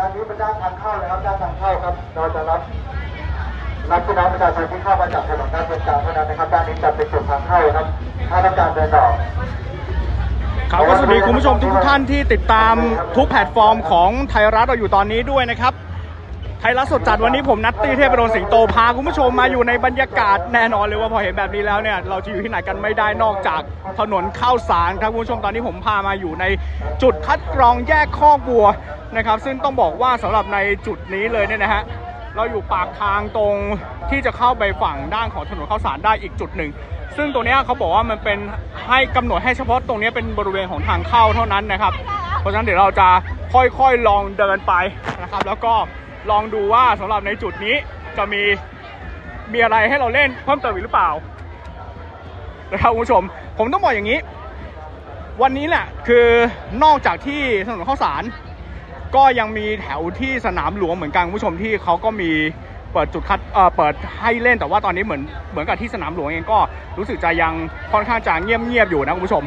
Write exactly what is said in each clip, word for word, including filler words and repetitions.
านนี้เป็นด้านทางเข้านะครับด้านทางเข้าครับเราจะรับรับพี่น้องประชาชนที่เข้ามาจากถนนด้านตรงกลางเท่านั้นนะครับด้านนี้จะเป็นจุดทางเข้าครับถ้าต้องการเดินออกเขาก็สวัสดีคุณผู้ชมทุกท่านที่ติดตามทุกแพลตฟอร์มของไทยรัฐเราอยู่ตอนนี้ด้วยนะครับไทยรัฐสดจัดวันนี้ผมนัทตี้เทพโรจน์สิงโตพาคุณผู้ชมมาอยู่ในบรรยากาศแน่นอนเลยว่าพอเห็นแบบนี้แล้วเนี่ยเราจะอยู่ที่ไหนกันไม่ได้นอกจากถนนข้าวสารครับคุณผู้ชมตอนนี้ผมพามาอยู่ในจุดคัดกรองแยกคอกวัวนะครับซึ่งต้องบอกว่าสำหรับในจุดนี้เลยเนี่ยนะฮะเราอยู่ปากทางตรงที่จะเข้าไปฝั่งด้านของถนนข้าวสารได้อีกจุดหนึ่งซึ่งตรงนี้เขาบอกว่ามันเป็นให้กำหนดให้เฉพาะตรงนี้เป็นบริเวณของทางเข้าเท่านั้นนะครับเพราะฉะนั้นเดี๋ยวเราจะค่อยๆลองเดินไปนะครับแล้วก็ลองดูว่าสำหรับในจุดนี้จะมีมีอะไรให้เราเล่นเพิ่มเติมอีกหรือเปล่านะครับคุณผู้ชมผมต้องบอกอย่างนี้วันนี้แหละคือนอกจากที่ถนนข้าวสารก็ยังมีแถวที่สนามหลวงเหมือนกันคุณผู้ชมที่เขาก็มีเปิดจุดคัดเอ่อเปิดให้เล่นแต่ว่าตอนนี้เหมือนเหมือนกับที่สนามหลวงเองก็รู้สึกจะยังค่อนข้างจะเงียบๆอยู่นะคุณผู้ชม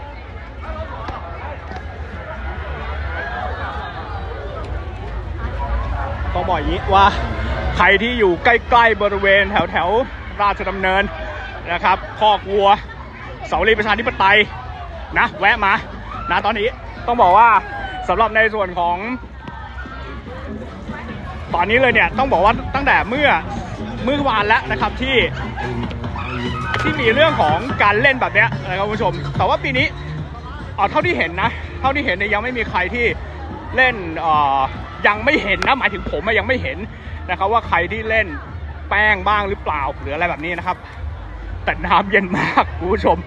ต้องบอกอย่างนี้ว่าใครที่อยู่ใกล้ๆบริเวณแถวแถวราชดำเนินนะครับคอกวัวเสาลีประชาธิปไตยนะแวะมานะตอนนี้ต้องบอกว่าสำหรับในส่วนของตอนนี้เลยเนี่ยต้องบอกว่าตั้งแต่เมื่อเมื่อวานแล้วนะครับที่ที่มีเรื่องของการเล่นแบบนี้นะครับคุณผู้ชมแต่ว่าปีนี้เอาเท่าที่เห็นนะเท่าที่เห็นเนี่ยยังไม่มีใครที่เล่นเอ่อยังไม่เห็นนะหมายถึงผมยังไม่เห็นนะครับว่าใครที่เล่นแป้งบ้างหรือเปล่าหรืออะไรแบบนี้นะครับแต่น้ำเย็นมากคุณผู้ชม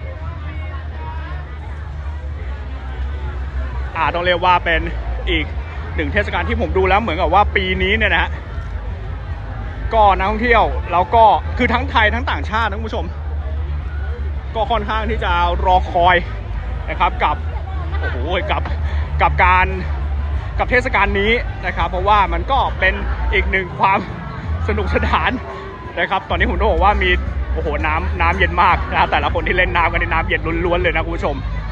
อ่าต้องเรียกว่าเป็นอีกหนึ่งเทศกาลที่ผมดูแล้วเหมือนกับว่าปีนี้เนี่ยนะฮะก็นักท่องเที่ยวแล้วก็คือทั้งไทยทั้งต่างชาตินะคุณผู้ชมก็ค่อนข้างที่จะรอคอยนะครับกับโอ้โหกับกับการกับเทศกาลนี้นะครับเพราะว่ามันก็เป็นอีกหนึ่งความสนุกสนานนะครับตอนนี้ผมต้องบอกว่ามีโอ้โหน้ำน้ำเย็นมากนะแต่ละคนที่เล่นน้ำกันในน้ำเย็นล้วนๆเลยนะคุณผู้ชม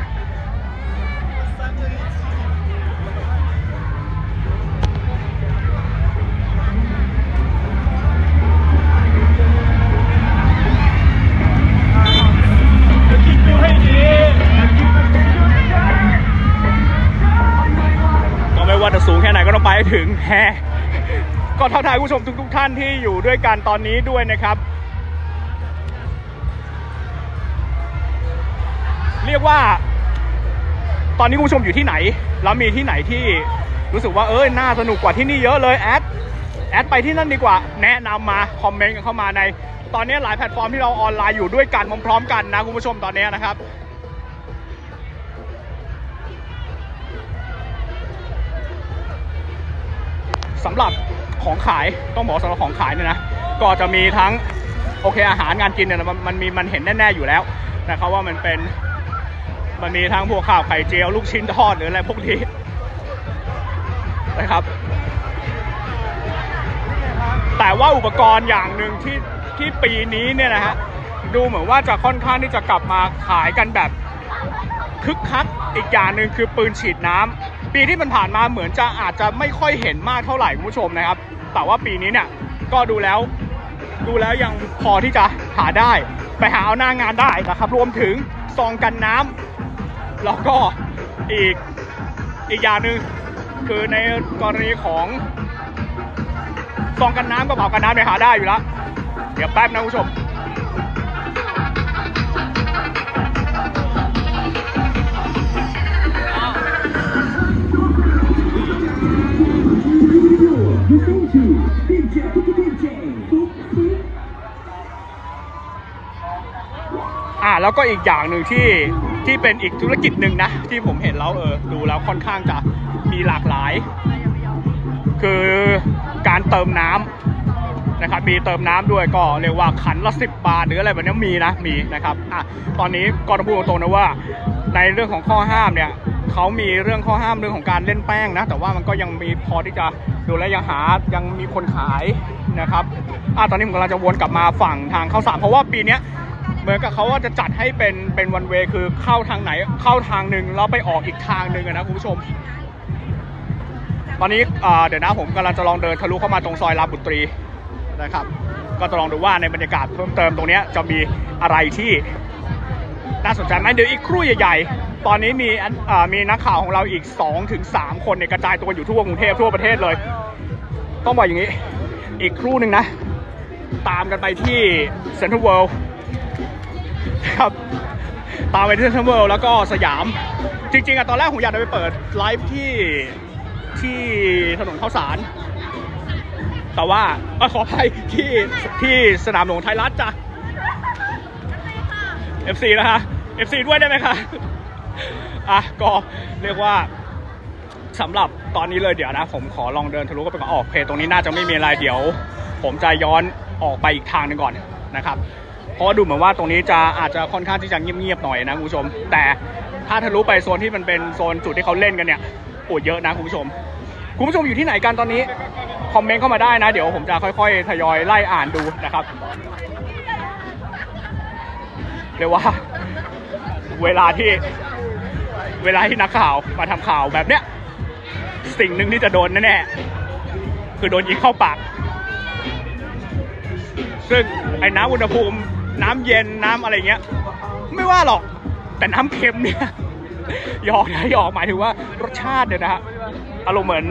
ว่าจะสูงแค่ไหนก็ต้องไปให้ถึงแฮก็ทักทายผู้ชมทุกๆท่านที่อยู่ด้วยกันตอนนี้ด้วยนะครับเรียกว่าตอนนี้ผู้ชมอยู่ที่ไหนแล้วมีที่ไหนที่รู้สึกว่าเออน่าสนุกกว่าที่นี่เยอะเลยแอดแอดไปที่นั่นดีกว่าแนะนำมาคอมเมนต์กันเข้ามาในตอนนี้หลายแพลตฟอร์มที่เราออนไลน์อยู่ด้วยกันพร้อมๆกันนะคุณผู้ชมตอนนี้นะครับสำหรับของขายต้องบอกสำหรับของขายเนี่ยนะก็จะมีทั้งโอเคอาหารงานกินเนี่ยมันมันมีมันเห็นแน่ๆอยู่แล้วนะครับว่ามันเป็นมันมีทั้งพวกข้าวไข่เจียวลูกชิ้นทอดหรืออะไรพวกนี้นะครับแต่ว่าอุปกรณ์อย่างหนึ่งที่ที่ปีนี้เนี่ยนะฮะดูเหมือนว่าจะค่อนข้างที่จะกลับมาขายกันแบบคึกคักอีกอย่างหนึ่งคือปืนฉีดน้ำปีที่มันผ่านมาเหมือนจะอาจจะไม่ค่อยเห็นมากเท่าไหร่คุณผู้ชมนะครับแต่ว่าปีนี้เนี่ยก็ดูแล้วดูแล้วยังพอที่จะหาได้ไปหาเอาหน้างานได้นะครับรวมถึงซองกันน้ำแล้วก็อีกอีกอย่างหนึ่งคือในกรณีของซองกันน้ำกระเป๋ากันน้ำเนี่ยหาได้อยู่แล้วเดี๋ยวแป๊บนะคุณผู้ชมอ่าแล้วก็อีกอย่างหนึ่งที่ที่เป็นอีกธุรกิจหนึ่งนะที่ผมเห็นแล้วเออดูแล้วค่อนข้างจะมีหลากหลายคือการเติมน้ำนะครับมีเติมน้ำด้วยก็เรียกว่าขันละสิบบาทหรืออะไรแบบนี้มีนะมีนะครับอ่ะตอนนี้ก็ต้องพูดตรงๆนะว่าในเรื่องของข้อห้ามเนี่ยเขามีเรื่องข้อห้ามเรื่องของการเล่นแป้งนะแต่ว่ามันก็ยังมีพอที่จะดูแลยังหายังมีคนขายนะครับอ่ะตอนนี้ผมกำลังจะวนกลับมาฝั่งทางข้าวสารเพราะว่าปีนี้เหมือนกับเขาว่าจะจัดให้เป็นเป็นวันเวย์คือเข้าทางไหนเข้าทางหนึ่งแล้วไปออกอีกทางหนึ่งนะคุณผู้ชมตอนนี้เดี๋ยวนะผมกำลังจะลองเดินทะลุเข้ามาตรงซอยรามบุตรีนะครับก็จะลองดูว่าในบรรยากาศเพิ่มเติมตรงนี้จะมีอะไรที่น่าสนใจไหมเดี๋ยวอีกครู่ใหญ่ๆตอนนี้มีมีนักข่าวของเราอีก สองถึงสาม คนเนี่ยกระจายตัวอยู่ทั่วกรุงเทพทั่วประเทศเลยต้องบอกอย่างนี้อีกครู่หนึ่งนะตามกันไปที่เซ็นทรัลเวิลด์ครับตามไปที่เซ็นทรัลเวิลด์แล้วก็สยามจริงๆอะตอนแรกผมอยากจะไปเปิดไลฟ์ที่ที่ถนนข้าวสารแต่ว่าขออภัยที่ที่สนามหลวงไทยรัฐจ้ะ เอฟ ซี นะคะ เอฟ ซี ด้วยได้ไหมคะอ่ะก็เรียกว่าสำหรับตอนนี้เลยเดี๋ยวนะผมขอลองเดินทะลุก็ไปก่อนออกเพจตรงนี้น่าจะไม่มีอะไรเดี๋ยวผมจะย้อนออกไปอีกทางหนึ่งก่อนนะครับเพราะดูเหมือนว่าตรงนี้จะอาจจะค่อนข้างที่จะเงียบๆหน่อยนะคุณผู้ชมแต่ถ้าทะลุไปโซนที่มันเป็นโซนจุดที่เขาเล่นกันเนี่ยโอ้เยอะนะคุณผู้ชมคุณผู้ชมอยู่ที่ไหนกันตอนนี้คอมเมนต์เข้ามาได้นะเดี๋ยวผมจะค่อยๆทยอยไล่อ่านดูนะครับเรียกว่าเวลาที่เวลาที่นักข่าวมาทำข่าวแบบเนี้ยสิ่งหนึ่งที่จะโดนแน่ๆคือโดนยิงเข้าปากซึ่งไอ้น้ำอุณหภูมิน้ำเย็นน้ำอะไรเงี้ยไม่ว่าหรอกแต่น้ำเค็มเนี่ยหยอกนะหยอกหมายถึงว่ารสชาติเนี่ยนะฮะอารมณ์เหมือน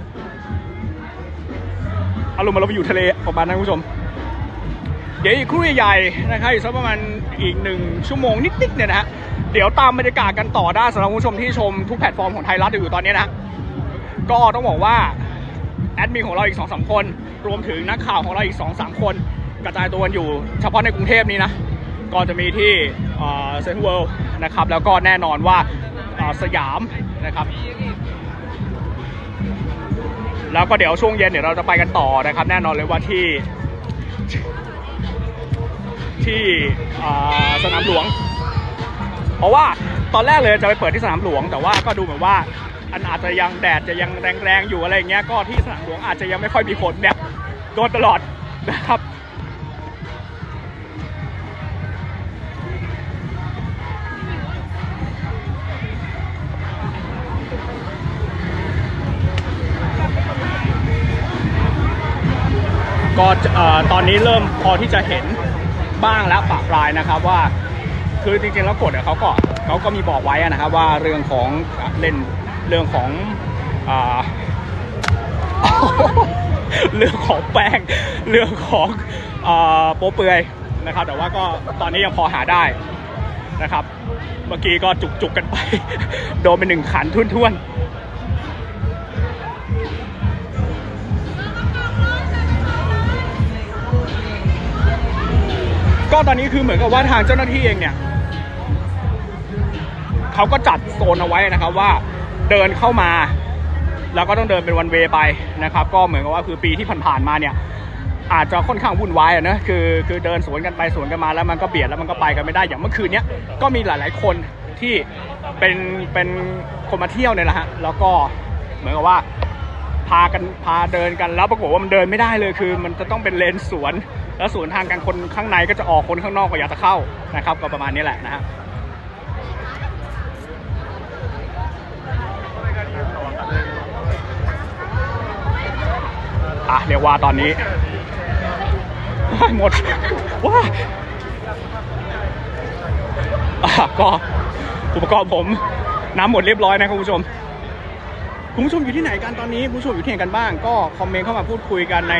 อารมณ์เหมือนเราไปอยู่ทะเลประมาณนั้นคุณผู้ชมเดี๋ยวอีกครู่ใหญ่ๆนะครับอีกสักประมาณอีกหนึ่งชั่วโมงนิดๆเนี่ยนะฮะเดี๋ยวตามบรรยากาศกันต่อได้สำหรับคุณผู้ชมที่ชมทุกแพลตฟอร์มของไทยรัฐอยู่ตอนนี้นะก็ต้องบอกว่าแอดมินของเราอีก สองสาม คนรวมถึงนักข่าวของเราอีก สองสาม คนกระจายตัวกันอยู่เฉพาะในกรุงเทพนี้นะก็จะมีที่เซ็นทรัลเวิลด์นะครับแล้วก็แน่นอนว่าสยามนะครับแล้วก็เดี๋ยวช่วงเย็นเดี๋ยวเราจะไปกันต่อนะครับแน่นอนเลยว่าที่ที่สนามหลวงเพราะว่าตอนแรกเลยจะไปเปิดที่สนามหลวงแต่ว่าก็ดูเหมือนว่าอันอาจจะยังแดดจะยังแรงๆอยู่อะไรอย่างเงี้ยก็ที่สนามหลวงอาจจะยังไม่ค่อยมีฝนเนี่ยโดนตลอดนะครับก็ตอนนี้เริ่มพอที่จะเห็นบ้างแล้วปะปลายนะครับว่าคือจริงๆแล้วกฎเขาก็เขาก็มีบอกไว้นะครับว่าเรื่องของเล่นเรื่องของอ่า เรื่องของแป้งเรื่องของอ่าโป๊เปือยนะครับแต่ว่าก็ตอนนี้ยังพอหาได้นะครับเมื่อกี้ก็จุกๆกันไปโดนไปหนึ่งขันทุ่นๆก็ตอนนี้คือเหมือนกับว่าทางเจ้าหน้าที่เองเนี่ยเขาก็จัดโซนเอาไว้นะครับว่าเดินเข้ามาแล้วก็ต้องเดินเป็นวันเวย์ไปนะครับก็เหมือนกับว่าคือปีที่ผ่านๆมาเนี่ยอาจจะค่อนข้างวุ่นวายนะคือคือเดินสวนกันไปสวนกันมาแล้วมันก็เบียดแล้วมันก็ไปกันไม่ได้อย่างเมื่อคืนนี้ก็มีหลายๆคนที่เป็นเป็นคนมาเที่ยวเนี่ยแหละฮะแล้วก็เหมือนกับว่าพากันพาเดินกันแล้วปรากฏว่ามันเดินไม่ได้เลยคือมันจะต้องเป็นเลนสวนแล้วสวนทางกันคนข้างในก็จะออกคนข้างนอกก็อยากจะเข้านะครับก็ประมาณนี้แหละนะฮะอ่ะเรียกว่าตอนนี้หมดว้าก็อุปกรณ์ผมน้ำหมดเรียบร้อยนะคุณผู้ชมคุณผู้ชมอยู่ที่ไหนกันตอนนี้คุณผู้ชมอยู่ที่ไหนกันบ้างก็คอมเมนต์เข้ามาพูดคุยกันใน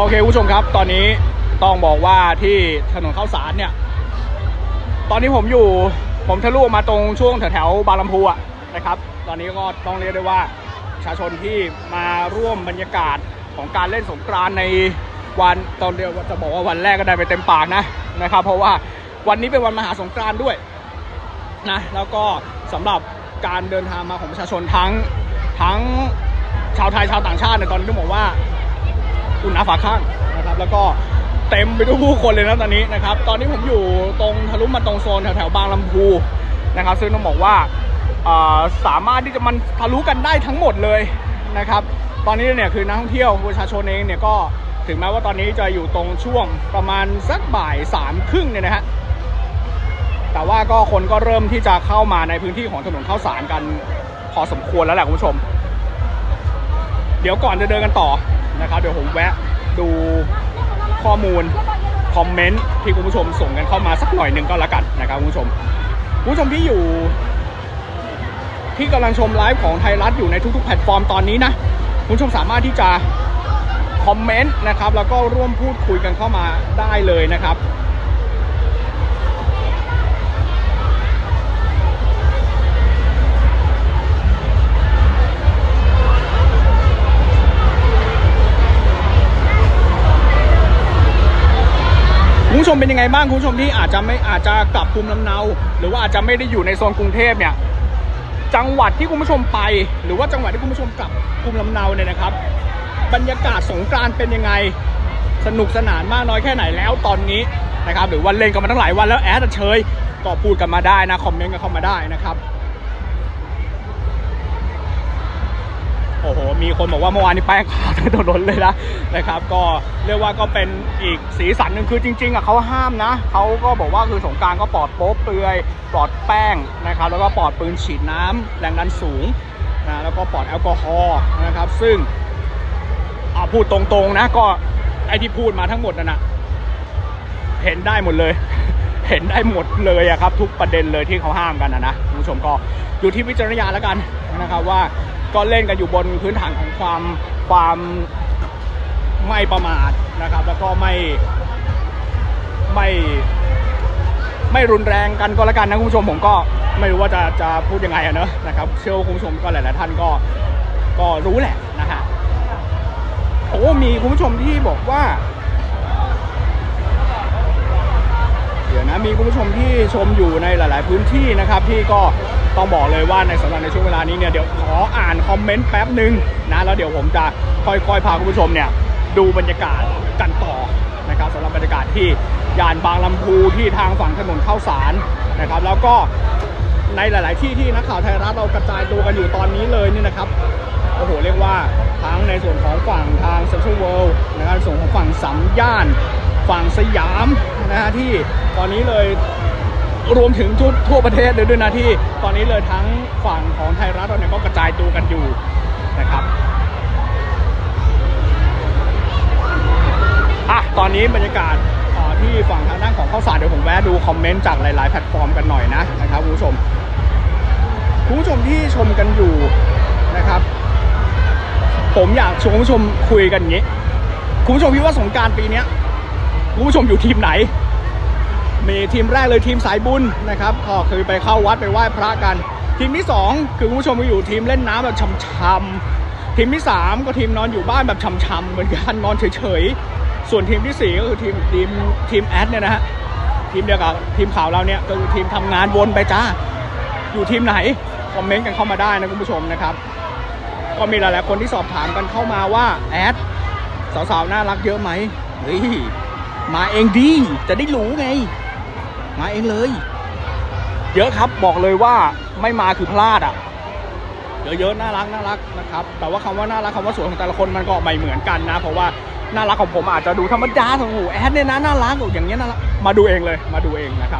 เคคุณผู้ชมครับตอนนี้ต้องบอกว่าที่ถนนข้าวสารเนี่ยตอนนี้ผมอยู่ผมทะลุมาตรงช่วงแถวๆบางลำพูอะนะครับตอนนี้ก็ต้องเรียกได้ว่าประชาชนที่มาร่วมบรรยากาศของการเล่นสงกรานต์ในวันตอนเดียวจะบอกว่าวันแรกก็ได้ไปเต็มปากนะนะครับเพราะว่าวันนี้เป็นวันมหาสงกรานต์ด้วยนะแล้วก็สำหรับการเดินทางมาของประชาชนทั้งทั้งชาวไทยชาวต่างชาติในตอนนี้ต้องบอกว่าอุ่นหนาฝาข้างนะครับแล้วก็เต็มไปด้วยผู้คนเลยนะตอนนี้นะครับตอนนี้ผมอยู่ตรงทะลุมาตรงโซนแถวๆบางลำพูนะครับซึ่งต้องบอกว่าสามารถที่จะมันทะลุกันได้ทั้งหมดเลยนะครับตอนนี้เนี่ยคือนักท่องเที่ยวประชาชนเองเนี่ยก็ถึงแม้ว่าตอนนี้จะอยู่ตรงช่วงประมาณสักบ่ายสามครึ่งเนี่ยนะฮะแต่ว่าก็คนก็เริ่มที่จะเข้ามาในพื้นที่ของถนนข้าวสารกันพอสมควรแล้วแหละคุณผู้ชมเดี๋ยวก่อนจะเดินกันต่อนะครับเดี๋ยวผมแวะดูข้อมูลคอมเมนต์ที่คุณผู้ชมส่งกันเข้ามาสักหน่อยหนึ่งก็แล้วกันนะครับคุณผู้ชมคุณผู้ชมที่อยู่ที่กำลังชมไลฟ์ของไทยรัฐอยู่ในทุกๆแพลตฟอร์มตอนนี้นะคุณผู้ชมสามารถที่จะคอมเมนต์นะครับแล้วก็ร่วมพูดคุยกันเข้ามาได้เลยนะครับคุณผู้ชมเป็นยังไงบ้างคุณผู้ชมที่อาจจะไม่อาจจะกลับภูมิลำเนาหรือว่าอาจจะไม่ได้อยู่ในโซนกรุงเทพเนี่ยจังหวัดที่คุณผู้ชมไปหรือว่าจังหวัดที่คุณผู้ชมกลับภูมิลำเนาเนี่ยนะครับบรรยากาศสงกรานต์เป็นยังไงสนุกสนานมากน้อยแค่ไหนแล้วตอนนี้นะครับหรือวันเล่นกันมาตั้งหลายวันแล้วแอดเชยก็พูดกันมาได้นะคอมเมนต์กันเข้ามาได้นะครับโอ้โหมีคนบอกว่าเมื่อวานนี้แป้งขาวทั้งถนนเลยนะนะครับก็เรียกว่าก็เป็นอีกสีสันหนึ่งคือจริงๆอ่ะเขาห้ามนะเขาก็บอกว่าคือสงกรานต์ก็ปลอดโป๊เปลือยปลอดแป้งนะครับแล้วก็ปลอดปืนฉีดน้ำแรงดันสูงนะแล้วก็ปลอดแอลกอฮอล์นะครับซึ่งอ่าพูดตรงๆนะก็ไอที่พูดมาทั้งหมดนั่นนะเห็นได้หมดเลยเห็นได้หมดเลยอะครับทุกประเด็นเลยที่เขาห้ามกันนะนะคุณผู้ชมก็อยู่ที่วิจารณญาณแล้วกันนะครับว่าก็เล่นกันอยู่บนพื้นฐานของความความไม่ประมาทนะครับแล้วก็ไม่ไม่ไม่รุนแรงกันก็แล้วกันนะคุณผู้ชมผมก็ไม่รู้ว่าจะจะพูดยังไงอะเนอะนะครับเชื่อว่าคุณผู้ชมก็หลายๆท่านก็ก็รู้แหละนะฮะโอ้มีคุณผู้ชมที่บอกว่าเดี๋ยวนะมีคุณผู้ชมที่ชมอยู่ในหลายๆพื้นที่นะครับที่ก็ต้องบอกเลยว่าในสำหรับในช่วงเวลานี้เนี่ยเดี๋ยวขออ่านคอมเมนต์แป๊บหนึ่งนะแล้วเดี๋ยวผมจะค่อยๆพาคุณผู้ชมเนี่ยดูบรรยากาศกันต่อนะครับสำหรับบรรยากาศที่ย่านบางลำพูที่ทางฝั่งถนนข้าวสารนะครับแล้วก็ในหลายๆที่ที่นักข่าวไทยรัฐเรากระจายตัวกันอยู่ตอนนี้เลยนี่นะครับโอ้โหเรียกว่าทั้งในส่วนของฝั่งทางเซ็นทรัลเวิลด์นะครับส่วนของฝั่งสามย่านฝั่งสยามนะฮะที่ตอนนี้เลยรวมถึงทุกทั่วประเทศเลยด้วยนะที่ตอนนี้เลยทั้งฝั่งของไทยรัฐเราเนี่ยก็กระจายตัวกันอยู่นะครับอ่ะตอนนี้บรรยากาศที่ฝั่งทางด้านของข้าวสารเดี๋ยวผมแวะดูคอมเมนต์จากหลายๆแพลตฟอร์มกันหน่อยนะนะครับคุณผู้ชมคุณผู้ชมที่ชมกันอยู่นะครับผมอยากชวนคุณผู้ชมคุยกันอย่างนี้คุณผู้ชมคิดว่าสงกรานต์ปีนี้คุณผู้ชมอยู่ทีมไหนมีทีมแรกเลยทีมสายบุญนะครับก็คือไปเข้าวัดไปไหว้พระกันทีมที่สองคือคุณผู้ชมไปอยู่ทีมเล่นน้ำแบบช่ำๆทีมที่สามก็ทีมนอนอยู่บ้านแบบช่ำๆเหมือนกันนอนเฉยๆส่วนทีมที่สี่ก็คือทีมทีมทีมแอดเนี่ยนะฮะทีมเดียวกับทีมข่าวเราเนี่ยก็คือทีมทำงานวนไปจ้าอยู่ทีมไหนคอมเมนต์กันเข้ามาได้นะคุณผู้ชมนะครับก็มีหลายๆคนที่สอบถามกันเข้ามาว่าแอดสาวๆน่ารักเยอะไหมเฮ้ยมาเองดีจะได้รู้ไงมาเองเลยเยอะครับบอกเลยว่าไม่มาคือพลาดอ่ะเยอะๆน่ารักน่ารักนะครับแต่ว่าคำว่าน่ารักคำว่าสวยของแต่ละคนมันก็ไม่เหมือนกันนะเพราะว่าน่ารักของผมอาจจะดูธรรมดาของหูแอดเนี่ยนะน่ารักอย่างเงี้ยน่ารักมาดูเองเลยมาดูเองนะครับ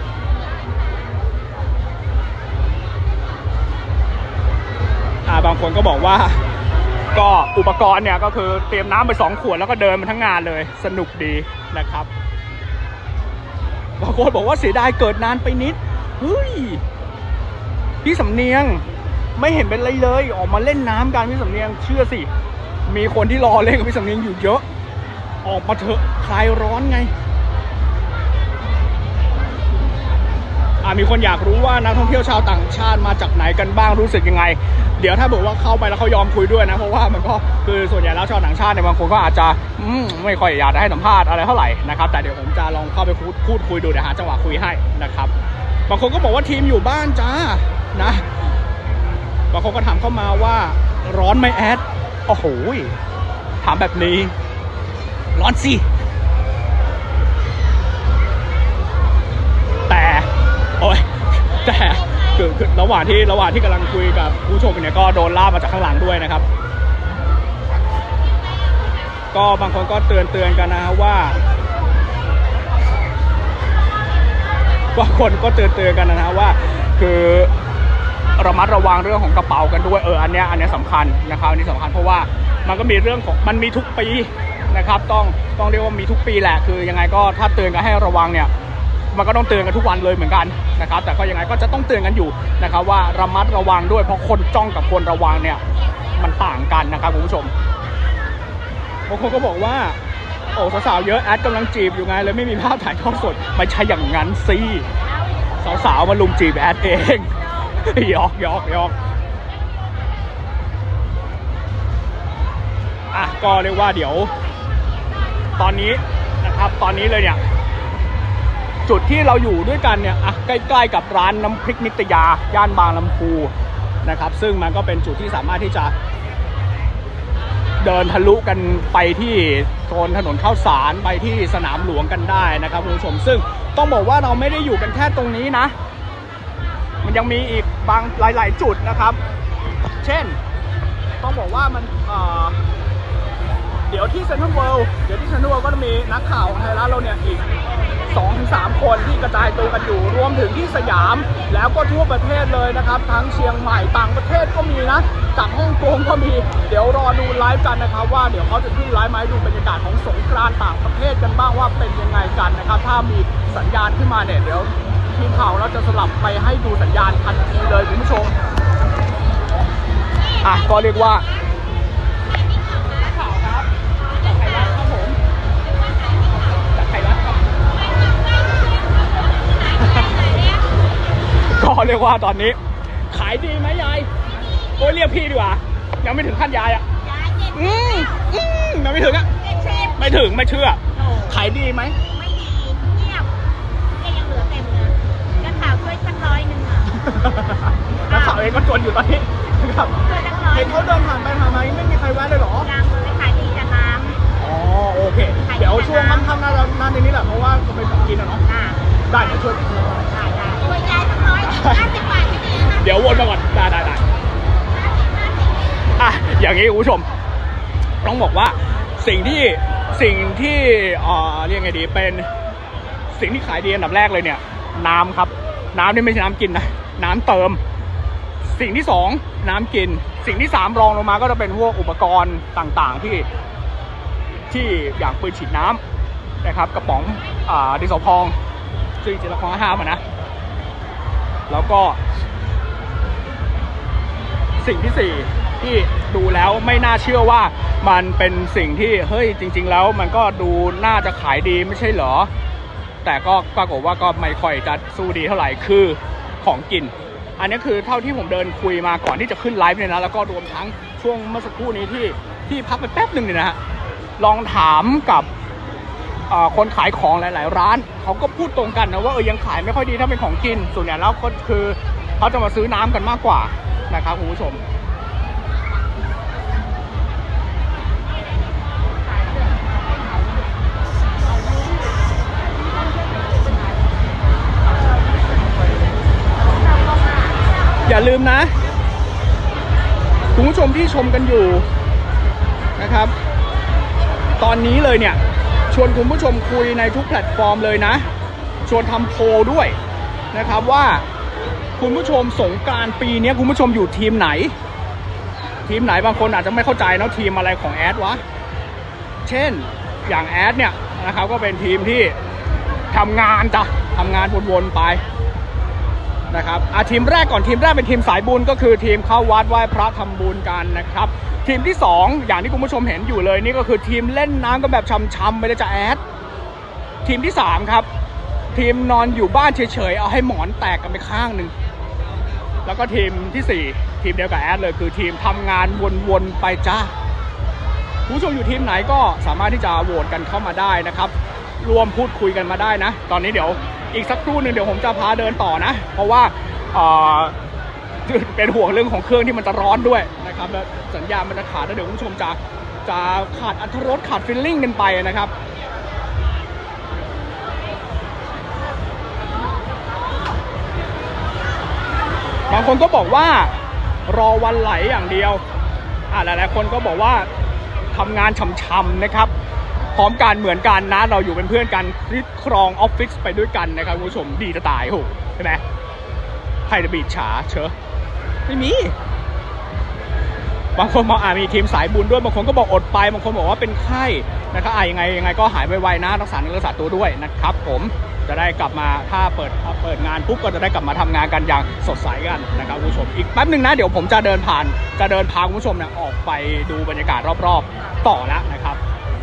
อ่าบางคนก็บอกว่าก็อุปกรณ์เนี่ยก็คือเตรียมน้ำไปสองขวดแล้วก็เดินมาทั้งงานเลยสนุกดีนะครับบางคนบอกว่าเสียดายเกิดนานไปนิดเฮ้ยพี่สำเนียงไม่เห็นเป็นไรเลยออกมาเล่นน้ำกันพี่สำเนียงเชื่อสิมีคนที่รอเล่นกับพี่สำเนียงอยู่เยอะออกมาเถอะคลายร้อนไงอ่ามีคนอยากรู้ว่านักท่องเที่ยวชาวต่างชาติมาจากไหนกันบ้างรู้สึกยังไงเดี๋ยวถ้าบอกว่าเข้าไปแล้วเขายอมคุยด้วยนะเพราะว่ามันก็คือส่วนใหญ่แล้วชาวต่างชาติในบางคนก็อาจจะไม่ค่อยอยากให้สัมภาษณ์อะไรเท่าไหร่นะครับแต่เดี๋ยวผมจะลองเข้าไปพูดคุยดูเดี๋ยวหาจังหวะคุยให้นะครับบางคนก็บอกว่าทีมอยู่บ้านจ้านะบางคนก็ถามเข้ามาว่าร้อนไหมแอดโอ้โหถามแบบนี้ร้อนสิแต่โอ้ยแต่คือคือระหว่างที่ระหว่างที่กำลังคุยกับผู้ชมเนี่ยก็โดนล่ามาจากข้างหลังด้วยนะครับก็บางคนก็เตือนเตือนกันนะว่าบางคนก็เตือนเตือนกันนะว่าคือระมัดระวังเรื่องของกระเป๋ากันด้วยเอออันเนี้ยอันเนี้ยสำคัญนะครับอันนี้สำคัญเพราะว่ามันก็มีเรื่องของมันมีทุกปีนะครับต้องต้องเรียกว่ามีทุกปีแหละคือยังไงก็ถ้าเตือนกันให้ระวังเนี่ยมันก็ต้องเตือนกันทุกวันเลยเหมือนกันนะครับแต่ก็ยังไงก็จะต้องเตือนกันอยู่นะครับว่าระมัดระวังด้วยเพราะคนจ้องกับคนระวังเนี่ยมันต่างกันนะครับคุณผู้ชมบางคนก็บอกว่าโอ้สาวๆเยอะแอดกำลังจีบอยู่ไงเลยไม่มีภาพถ่ายทอดสดไม่ใช่อย่างนั้นสิสาวๆมาลุมจีบแอดเองหยอกหยอกหยอกอ่ะก็เรียกว่าเดี๋ยวตอนนี้นะครับตอนนี้เลยเนี่ยจุดที่เราอยู่ด้วยกันเนี่ยอ่ะใกล้ๆกับร้านน้ำพริกนิตยาย่านบางลำพูนะครับซึ่งมันก็เป็นจุดที่สามารถที่จะเดินทะลุกันไปที่โซนถนนข้าวสารไปที่สนามหลวงกันได้นะครับคุณผู้ชมซึ่งต้องบอกว่าเราไม่ได้อยู่กันแค่ตรงนี้นะมันยังมีอีกบางหลายๆจุดนะครับเช่นต้องบอกว่ามันเอ่อเดี๋ยวที่เซ็นทรัลเวิลด์เดี๋ยวที่เซ็นทรัลเวิลด์ก็จะมีนักข่าวของไทยรัฐเราเนี่ยอีก สองถึงสาม คนที่กระจายตัวกันอยู่รวมถึงที่สยามแล้วก็ทั่วประเทศเลยนะครับทั้งเชียงใหม่ต่างประเทศก็มีนะจากฮ่องกงก็มีเดี๋ยวรอดูไลฟ์กันนะครับว่าเดี๋ยวเขาจะขึ้นไลฟ์มาให้ดูบรรยากาศของสงกรานต์ต่างประเทศกันบ้างว่าเป็นยังไงกันนะครับถ้ามีสัญญาณขึ้นมาเนี่ยเดี๋ยวทีมข่าวเราจะสลับไปให้ดูสัญญาณทันทีเลยคุณผู้ชมอ่ะก็เรียกว่าข่าวครับจากไทยรัฐครับผมจากไทยรัฐครับก็เรียกว่าตอนนี้ขายดีไหมยายโอ้ยเรียกพี่ดีกว่ายังไม่ถึงขั้นยายอ่ะอืมอืมยังไม่ถึงอ่ะไม่ถึงไม่เชื่อขายดีไหมไม่ดีเงียบยังเหลือเต็มเลยนักข่าวช่วยสักร้อยหนึ่งอ่ะนักข่าวเองก็จนอยู่ตอนนี้นะครับเห็นเขาเดินผ่านไปผ่านมาไม่มีใครแวะเลยหรอยังเลยขายดีจากน้ำอ๋อโอเคเดี๋ยวช่วงค่ำๆน่าจะน่าในนี้แหละเพราะว่าก็เป็นของกินอ่ะเนาะได้เดี๋ยวช่วยได้ได้ช่วยยายสักร้อยห้าสิบบาทไม่ดีนะเดี๋ยววนมาก่อนได้ได้ได้อ่ะอย่างนี้คุณผู้ชมต้องบอกว่าสิ่งที่สิ่งที่เอ่อเรียกไงดีเป็นสิ่งที่ขายดีอันดับแรกเลยเนี่ยน้ำครับน้ำนี่ไม่ใช่น้ำกินนะน้ำเติมสิ่งที่สองน้ำกินสิ่งที่สามรองลงมาก็จะเป็นพวกอุปกรณ์ต่างๆที่ที่อย่างปืนฉีดน้ำนะครับกระป๋องอ่าดินสอพองซึ่งจริงๆแล้วของห้ามนะแล้วก็สิ่งที่สี่ที่ดูแล้วไม่น่าเชื่อว่ามันเป็นสิ่งที่เฮ้ยจริงๆแล้วมันก็ดูน่าจะขายดีไม่ใช่เหรอแต่ก็ปรากฏว่าก็ไม่ค่อยจะสู้ดีเท่าไหร่คือของกินอันนี้คือเท่าที่ผมเดินคุยมาก่อนที่จะขึ้นไลฟ์เนี่ยนะแล้วก็รวมทั้งช่วงเมื่อสักครู่นี้ที่ที่พักไปแป๊บหนึ่งเนี่ยนะฮะลองถามกับคนขายของหลายๆร้านเขาก็พูดตรงกันนะว่าเออยังขายไม่ค่อยดีถ้าเป็นของกินส่วนใหญ่แล้วก็คือเขาจะมาซื้อน้ำกันมากกว่านะครับคุณผู้ชมอย่าลืมนะคุณผู้ชมที่ชมกันอยู่นะครับตอนนี้เลยเนี่ยชวนคุณผู้ชมคุยในทุกแพลตฟอร์มเลยนะชวนทำโพลด้วยนะครับว่าคุณผู้ชมสงกรานต์ปีนี้คุณผู้ชมอยู่ทีมไหนทีมไหนบางคนอาจจะไม่เข้าใจนะทีมอะไรของแอดวะเช่นอย่างแอดเนี่ยนะครับก็เป็นทีมที่ทำงานจ้ะทำงานวนๆไปนะครับอ่ะทีมแรกก่อนทีมแรกเป็นทีมสายบุญก็คือทีมเข้าวัดไหว้พระทำบุญกันนะครับทีมที่สองอย่างที่คุณผู้ชมเห็นอยู่เลยนี่ก็คือทีมเล่นน้ำกันแบบช่ำๆไปเลยจ้ะแอดทีมที่สามครับทีมนอนอยู่บ้านเฉยๆเอาให้หมอนแตกกันไปข้างหนึ่งแล้วก็ทีมที่สี่ทีมเดียวกับแอดเลยคือทีมทำงานวนๆไปจ้าผู้ชมอยู่ทีมไหนก็สามารถที่จะโหวตกันเข้ามาได้นะครับรวมพูดคุยกันมาได้นะตอนนี้เดี๋ยวอีกสักครู่หนึ่งเดี๋ยวผมจะพาเดินต่อนะเพราะว่าเป็นห่วงเรื่องของเครื่องที่มันจะร้อนด้วยนะครับแล้วสัญญาณมันจะขาดแล้วเดี๋ยวคุณผู้ชมจะจะขาดอรรถรสขาดฟีลลิ่งกันไปนะครับบางคนก็บอกว่ารอวันไหลอย่างเดียวอ่าหลายๆคนก็บอกว่าทำงานช่ำๆนะครับพร้อมกันเหมือนกันนะเราอยู่เป็นเพื่อนกันริดครองออฟฟิศไปด้วยกันนะครับคุณผู้ชมดีจะตายโหใช่ไหมใครจะบีบฉาเชอะไม่มีบางคนบอกอ่ามีทีมสายบุญด้วยบางคนก็บอกอดไปบางคนบอกว่าเป็นไข้นะครับอ่ายังไงยังไงก็หายไวๆนะรักษาเนื้อรักษาตัวด้วยนะครับผมจะได้กลับมาถ้าเปิดเปิดงานปุ๊บก็จะได้กลับมาทำงานกันอย่างสดใสกันนะครับคุณผู้ชมอีกแป๊บหนึ่งนะเดี๋ยวผมจะเดินผ่านจะเดินพาคุณผู้ชมเนี่ยออกไปดูบรรยากาศรอบๆต่อแล้วนะครับ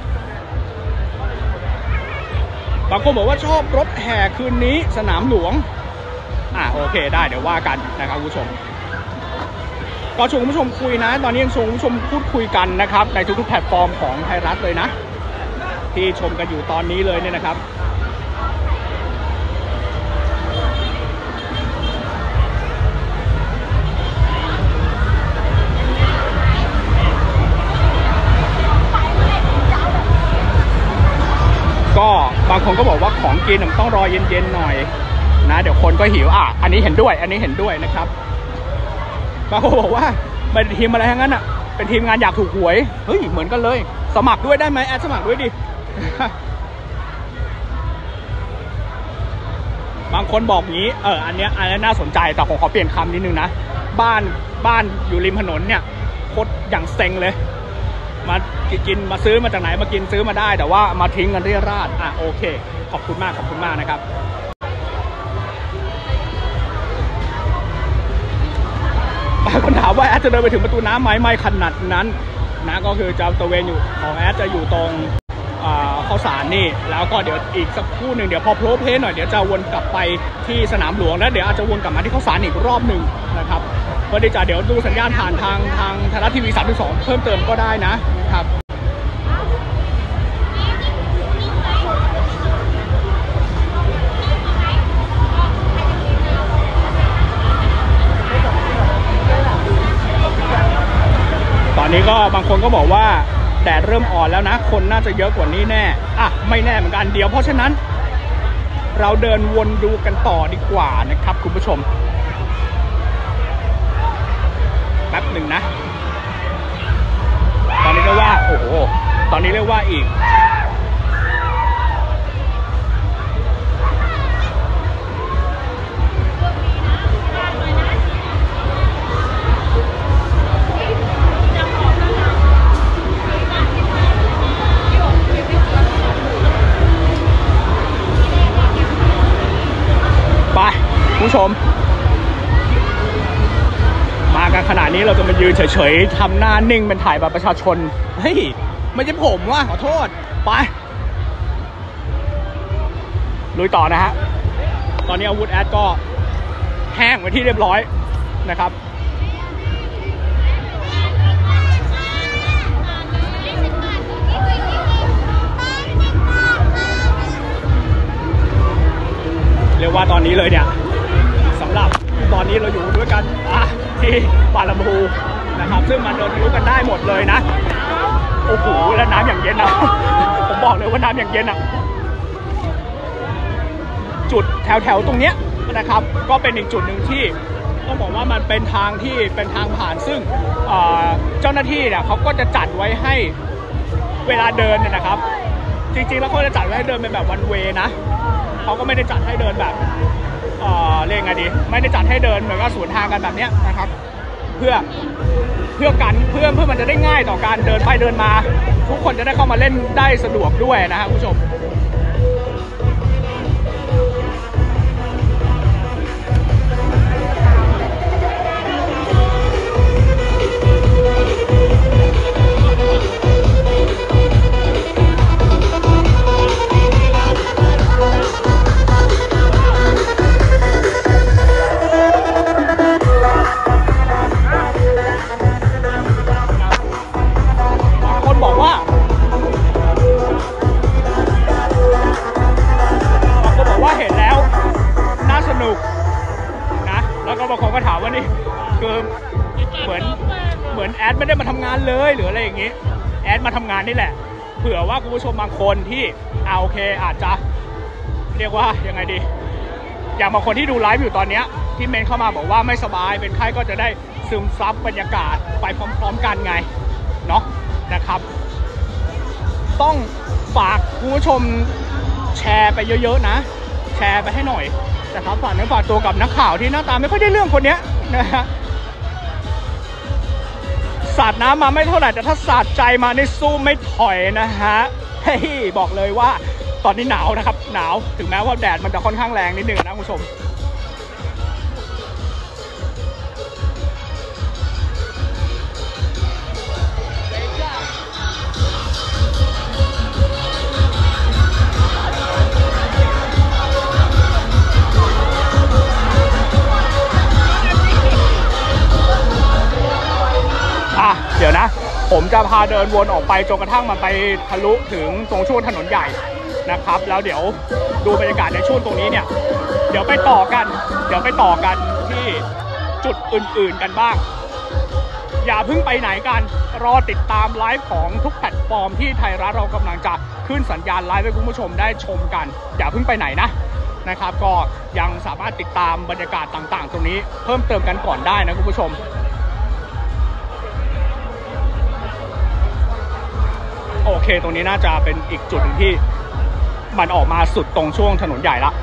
บางคนบอกว่าชอบรถแห่คืนนี้สนามหลวงอ่าโอเคได้เดี๋ยวว่ากันนะครับคุณผู้ชมก็ชวนคุณผู้ชมคุยนะตอนนี้ยังชวนคุณผู้ชมพูดคุยกันนะครับในทุกๆแพลตฟอร์มของไทยรัฐเลยนะที่ชมกันอยู่ตอนนี้เลยเนี่ยนะครับก็บางคนก็บอกว่าของกินมันต้องรอเย็นๆหน่อยนะเดี๋ยวคนก็หิวอ่ะอันนี้เห็นด้วยอันนี้เห็นด้วยนะครับบางคนบอกว่าเป็นทีมอะไรทั้งนั้นอ่ะเป็นทีมงานอยากถูกหวยเฮ้ยเหมือนกันเลยสมัครด้วยได้ไหมแอดสมัครด้วยดิ บางคนบอกงี้เอออันเนี้ยอันนี้น่าสนใจแต่ผมขอเปลี่ยนคำนิดนึงนะบ้านบ้านอยู่ริมถนนเนี่ยโคตรอย่างเซ็งเลยมากินมาซื้อมาจากไหนมากินซื้อมาได้แต่ว่ามาทิ้งกันเรี่ยราดอ่ะโอเคขอบคุณมากขอบคุณมากนะครับบางคนถามว่าแอดจะเดินไปถึงประตูน้ำไหมไม่ขนาดนั้นนะก็คือจะตะเวนอยู่ของแอดจะอยู่ตรงข้าวสารนี่แล้วก็เดี๋ยวอีกสักครู่หนึ่งเดี๋ยวพอโพลเพลหน่อยเดี๋ยวจะวนกลับไปที่สนามหลวงแล้วเดี๋ยวอาจจะวนกลับมาที่ข้าวสารอีกรอบหนึ่งนะครับเพื่อที่จะเดี๋ยวดูสัญญาณผ่านทางทางไทยรัฐทีวีสามสิบสองเพิ่มเติมก็ได้นะครับตอนนี้ก็บางคนก็บอกว่าแดดเริ่มอ่อนแล้วนะคนน่าจะเยอะกว่านี้แน่อ่ะไม่แน่เหมือนกันเดี๋ยวเพราะฉะนั้นเราเดินวนดูกันต่อดีกว่านะครับคุณผู้ชมแป๊บหนึ่งนะตอนนี้เรียกว่าโอ้โหตอนนี้เรียกว่าอีกผู้ชมมากันขนาดนี้เราจะมายืนเฉยๆทำหน้านิ่งเป็นถ่ายบัตรประชาชนเฮ้ยไม่ใช่ผมว่ะขอโทษไปลุยต่อนะฮะตอนนี้อาวุธแอดก็แห้งไปที่เรียบร้อยนะครับเรียกว่าตอนนี้เลยเนี่ยสำหรับตอนนี้เราอยู่ด้วยกันที่ปาลำพูนะครับซึ่งมันเดินรู้กันได้หมดเลยนะโอ้โหแล้วน้ำอย่างเย็นนะผมบอกเลยว่าน้ำอย่างเย็นอ่ะจุดแถวๆตรงเนี้ยนะครับก็เป็นอีกจุดหนึ่งที่ต้องบอกว่ามันเป็นทางที่เป็นทางผ่านซึ่งเจ้าหน้าที่เนี่ยเขาก็จะจัดไว้ให้เวลาเดินเนี่ยนะครับจริงๆแล้วเขาจะจัดไว้ให้เดินเป็นแบบวันเวย์นะเขาก็ไม่ได้จัดให้เดินแบบเอ่อเรียกไงดีไม่ได้จัดให้เดินเหมือนกับสวนทางกันแบบนี้นะครับเพื่อเพื่อกันเพื่อเพื่อมันจะได้ง่ายต่อการเดินไปเดินมาทุกคนจะได้เข้ามาเล่นได้สะดวกด้วยนะครับผู้ชมรืออะไรอย่างนี้แอดมาทำงานนี่แหละเผื่อว่าคุณผู้ชมบางคนที่เอาโอเคอาจจะเรียกว่ายังไงดีอย่างบางคนที่ดูไลฟ์อยู่ตอนนี้ที่เมนเข้ามาบอกว่าไม่สบายเป็นไข้ก็จะได้ซึมซับบรรยากาศไปพร้อมๆกันไงเนาะนะครับต้องฝากคุณผู้ชมแชร์ไปเยอะๆนะแชร์ไปให้หน่อยนะครับฝากเนื้อฝากตัวกับนักข่าวที่หน้าตาไม่ค่อยได้เรื่องคนนี้นะฮะสาดน้ำมาไม่เท่าไหร่แต่ถ้าสาดใจมาในสู้ไม่ถอยนะฮะเฮ้ยบอกเลยว่าตอนนี้หนาวนะครับหนาวถึงแม้ว่าแดดมันจะค่อนข้างแรงนิดนึงนะคุณผู้ชมเดี๋ยวนะผมจะพาเดินวนออกไปจนกระทั่งมาไปทะลุถึงตรงช่วงถนนใหญ่นะครับแล้วเดี๋ยวดูบรรยากาศในช่วงตรงนี้เนี่ยเดี๋ยวไปต่อกันเดี๋ยวไปต่อกันที่จุดอื่นๆกันบ้างอย่าเพิ่งไปไหนกันรอติดตามไลฟ์ของทุกแพลตฟอร์มที่ไทยรัฐเรากำลังจะขึ้นสัญญาณไลฟ์ให้คุณผู้ชมได้ชมกันอย่าเพิ่งไปไหนนะนะครับก็ยังสามารถติดตามบรรยากาศต่างๆตรงนี้เพิ่มเติมกันก่อนได้นะคุณผู้ชมโอเคตรงนี้น่าจะเป็นอีกจุดหนึ่งที่มันออกมาสุดตรงช่วงถนนใหญ่ละ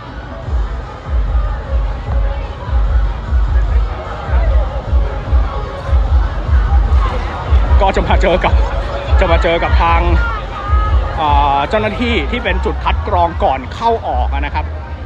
ก็จะมาเจอกับจะมาเจอกับทางเจ้าหน้าที่ที่เป็นจุดคัดกรองก่อนเข้าออกนะครับ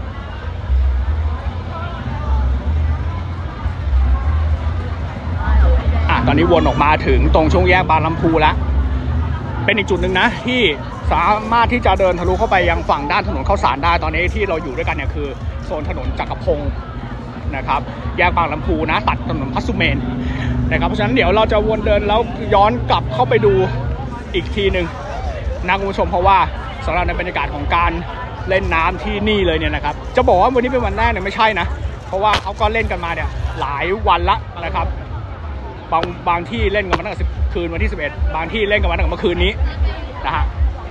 อ่ะตอนนี้วนออกมาถึงตรงช่วงแยกบางลำพูแล้วเป็นอีกจุดหนึ่งนะที่สามารถที่จะเดินทะลุเข้าไปยังฝั่งด้านถนนข้าวสารได้ตอนนี้ที่เราอยู่ด้วยกันเนี่ยคือโซนถนนจักรพงศ์นะครับแยกบางลำพูนะตัดถนนพัสุเมนนะครับเพราะฉะนั้นเดี๋ยวเราจะวนเดินแล้วย้อนกลับเข้าไปดูอีกทีหนึ่งนะคุณผู้ชมเพราะว่าสำหรับในบรรยากาศของการเล่นน้ำที่นี่เลยเนี่ยนะครับจะบอกว่าวันนี้เป็นวันแรกเนี่ยไม่ใช่นะเพราะว่าเขาก็เล่นกันมาเนี่ยหลายวันละนะครับบางบางที่เล่นกันมาตั้งแต่คืนวันที่สิบเอ็ดบางที่เล่นกันมาตั้งแต่เมื่อคืนนี้นะฮะ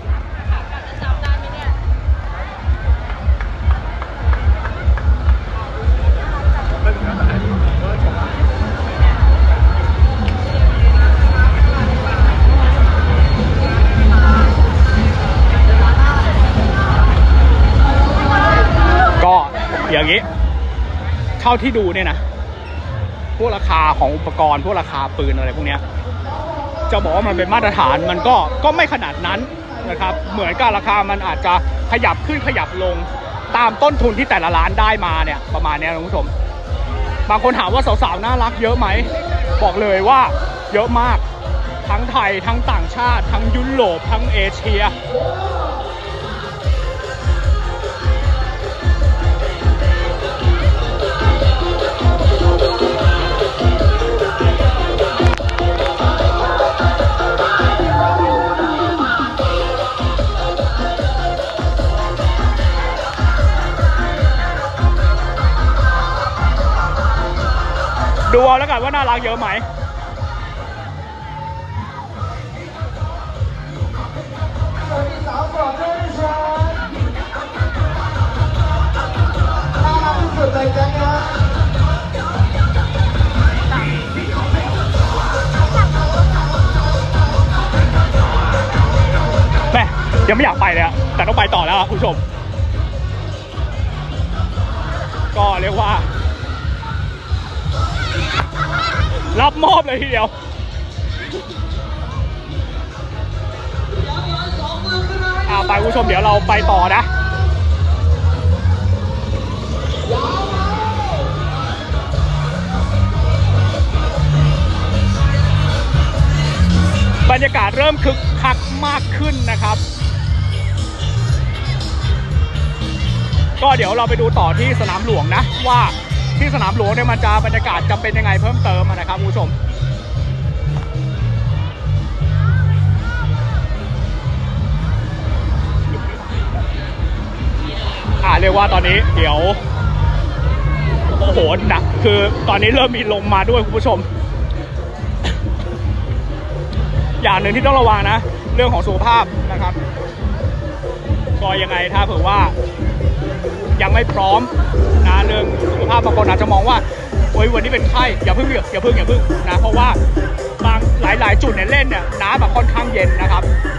ก็อย่างนี้เท่าที่ดูเนี่ยนะพวกราคาของอุปกรณ์พวกราคาปืนอะไรพวกนี้จะบอกว่ามันเป็นมาตรฐานมันก็ก็ไม่ขนาดนั้นนะครับเหมือนกับราคามันอาจจะขยับขึ้นขยับลงตามต้นทุนที่แต่ละร้านได้มาเนี่ยประมาณนี้นะคุณผู้ชมบางคนถามว่าสาวๆน่ารักเยอะไหมบอกเลยว่าเยอะมากทั้งไทยทั้งต่างชาติทั้งยุโรปทั้งเอเชียดูเอาแล้วกันว่าน่ารักเยอะไหมแม่ยังไม่อยากไปเลยอะแต่ต้องไปต่อแล้วคุณผู้ชมก็เรียกว่ารับมอบเลยทีเดียวอ่าไปคุณผู้ชมเดี๋ยวเราไปต่อนะบรรยากาศเริ่มคึกคักมากขึ้นนะครับก็เดี๋ยวเราไปดูต่อที่สนามหลวงนะว่าที่สนามหลวงเนี่ยมันจะบรรยากาศจะเป็นยังไงเพิ่มเติมนะครับคุณผู้ชมอ่าเรียกว่าตอนนี้เดี๋ยวโอ้โหหนักคือตอนนี้เริ่มมีลมมาด้วยคุณผู้ชมอย่างหนึ่งที่ต้องระวังนะเรื่องของสุขภาพนะครับก็ยังไงถ้าเผื่อว่ายังไม่พร้อมนะเรื่องสุขภาพบางคนอาจจะมองว่าโอ้ยวันนี้เป็นไข้อย่าเพิ่งอย่าเพิ่งอย่าเพิ่งนะเพราะว่าบางหลายๆจุดเนี่ยเล่นเนี่ยน้ำแบบค่อนข้างเย็นนะครับ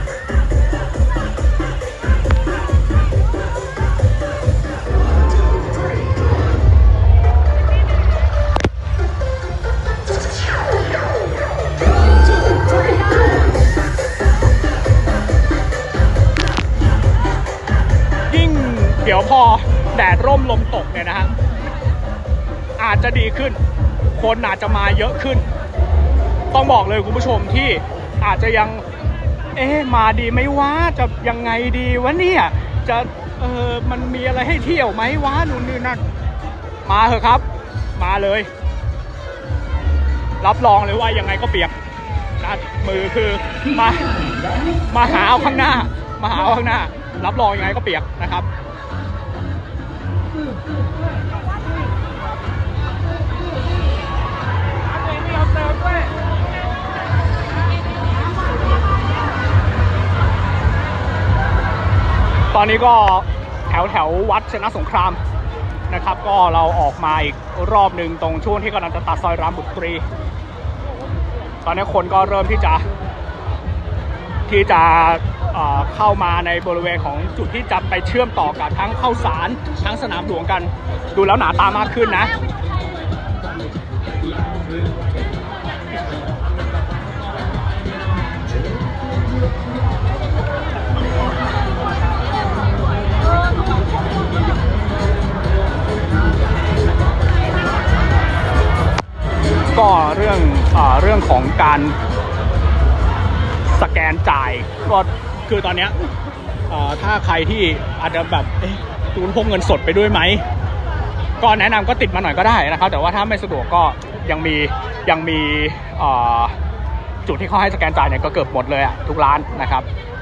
เดี๋ยวพอแดดร่มลมตกเนี่ยนะฮะอาจจะดีขึ้นคนอาจจะมาเยอะขึ้นต้องบอกเลยคุณผู้ชมที่อาจจะยังเอ๊ะมาดีไหมวะจะยังไงดีวะเนี่ยจะเออมันมีอะไรให้เที่ยวไหมวะนู่นนี่นั่นมาเถอะครับมาเลยรับรองเลยว่ายังไงก็เปียกนะมือคือมามาหาเอาข้างหน้ามาหาเอาข้างหน้ารับรองยังไงก็เปียกนะครับตอนนี้ก็แถวแถววัดชนะสงครามนะครับก็เราออกมาอีกรอบหนึ่งตรงช่วงที่กำลังจะตัดซอยรามบุตรีตอนนี้คนก็เริ่มที่จะที่จะเอ่อเข้ามาในบริเวณของจุดที่จะไปเชื่อมต่อกับทั้งเข้าสารทั้งสนามหลวงกันดูแล้วหนาตามากขึ้นนะก็เรื่องเอ่อเรื่องของการสแกนจ่ายก็คือตอนนี้ถ้าใครที่อาจจะแบบเอ๊ะตูนพกเงินสดไปด้วยไหมก็แนะนำก็ติดมาหน่อยก็ได้นะครับแต่ว่าถ้าไม่สะดวกก็ยังมียังมีจุดที่เขาให้สแกนจ่ายเนี่ยก็เกือบหมดเลยอะทุกร้านนะครับ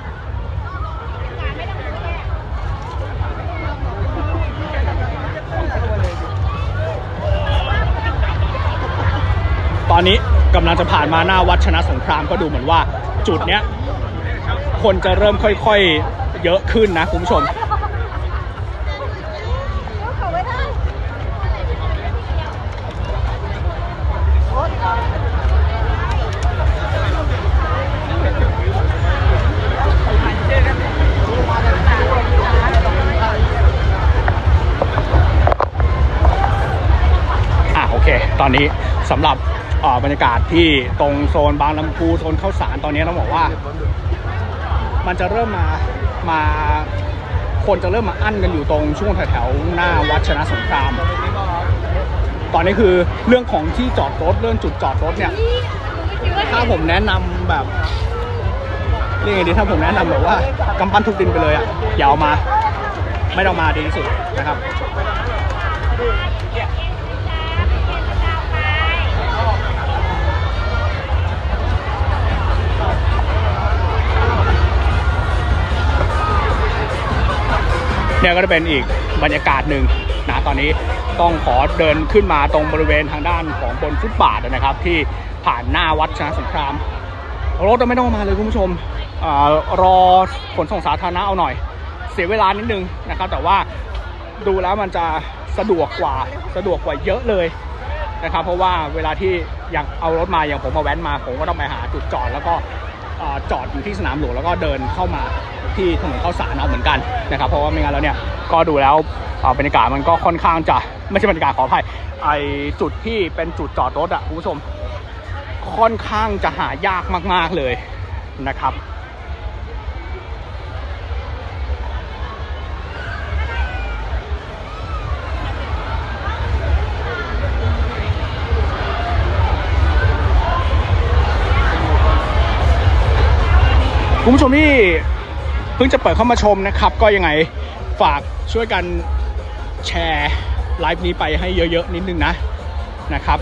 ตอนนี้กำลังจะผ่านมาหน้าวัดชนะสงครามก็ดูเหมือนว่าจุดเนี้ยคนจะเริ่มค่อยๆเยอะขึ้นนะคุณผู้ชมอ่ะโอเคตอนนี้สำหรับบรรยากาศที่ตรงโซนบางลำพูโซนข้าวสารตอนนี้ต้องบอกว่ามันจะเริ่มมามาคนจะเริ่มมาอั้นกันอยู่ตรงช่วงแถวๆหน้าวัดชนะสงครามตอนนี้คือเรื่องของที่จอดรถเรื่องจุดจอดรถเนี่ยถ้าผมแนะนำแบบเรียกไงดีถ้าผมแนะนำแบบว่ากำปั้นทุบดินไปเลยอ่ะอย่าเอามาไม่ต้องมาดีที่สุดนะครับเนี่ยก็จะเป็นอีกบรรยากาศหนึ่งนะตอนนี้ต้องขอเดินขึ้นมาตรงบริเวณทางด้านของบนฟุตบาทนะครับที่ผ่านหน้าวัดชนะสงครามรถไม่ต้องมาเลยคุณผู้ชมอ่ารอขนส่งสาธารณะเอาหน่อยเสียเวลานิดนึงนะครับแต่ว่าดูแล้วมันจะสะดวกกว่าสะดวกกว่าเยอะเลยนะครับเพราะว่าเวลาที่อยากเอารถมาอย่างผมมาแว้นมาผมก็ต้องไปหาจุดจอดแล้วก็จอดอยู่ที่สนามหลวงแล้วก็เดินเข้ามาที่ถนนข้าวสารเอาเหมือนกันนะครับเพราะว่าไม่งั้นแล้วเนี่ยก็ดูแล้วบรรยากาศมันก็ค่อนข้างจะไม่ใช่บรรยากาศขออภัยไอจุดที่เป็นจุดจอดรถอ่ะคุณผู้ชมค่อนข้างจะหายากมากๆเลยนะครับคุณผู้ชมที่เพิ่งจะเปิดเข้ามาชมนะครับก็ยังไงฝากช่วยกันแชร์ไลฟ์นี้ไปให้เยอะๆนิดนึงนะนะครับ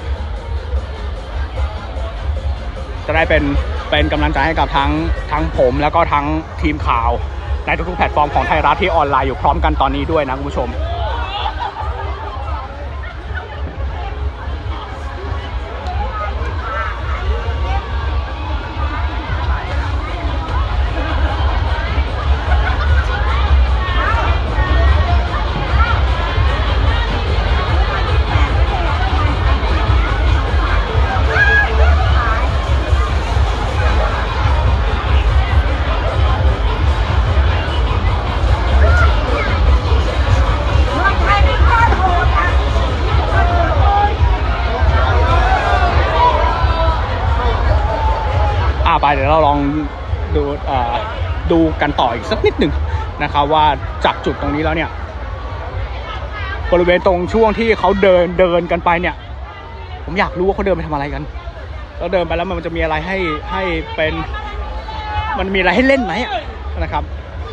จะได้เป็นเป็นกำลังใจให้กับทั้งทั้งผมแล้วก็ทั้งทีมข่าวในทุกๆแพลตฟอร์มของไทยรัฐที่ออนไลน์อยู่พร้อมกันตอนนี้ด้วยนะคุณผู้ชมเดี๋ยวเราลองดูดูกันต่ออีกสักนิดหนึ่งนะครับว่าจากจุดตรงนี้แล้วเนี่ยบริเวณตรงช่วงที่เขาเดินเดินกันไปเนี่ยผมอยากรู้ว่าเขาเดินไปทำอะไรกันแล้วเดินไปแล้วมันจะมีอะไรให้ให้เป็นมันมีอะไรให้เล่นไหมนะครับ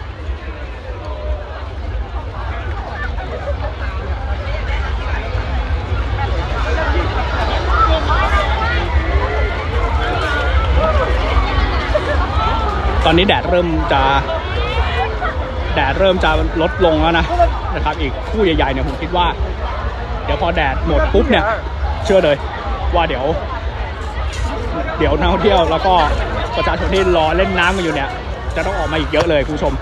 ตอนนี้แดดเริ่มจะแดดเริ่มจะลดลงแล้วนะนะครับอีกคู่ใหญ่ๆเนี่ยผมคิดว่าเดี๋ยวพอแดดหมดปุ๊บเนี่ยเชื่อเลยว่าเดี๋ยวเดี๋ยวนักท่องเที่ยวแล้วก็ประชาชนที่รอเล่นน้ำกันอยู่เนี่ยจะต้องออกมาอีกเยอะเลยคุณผู้ชม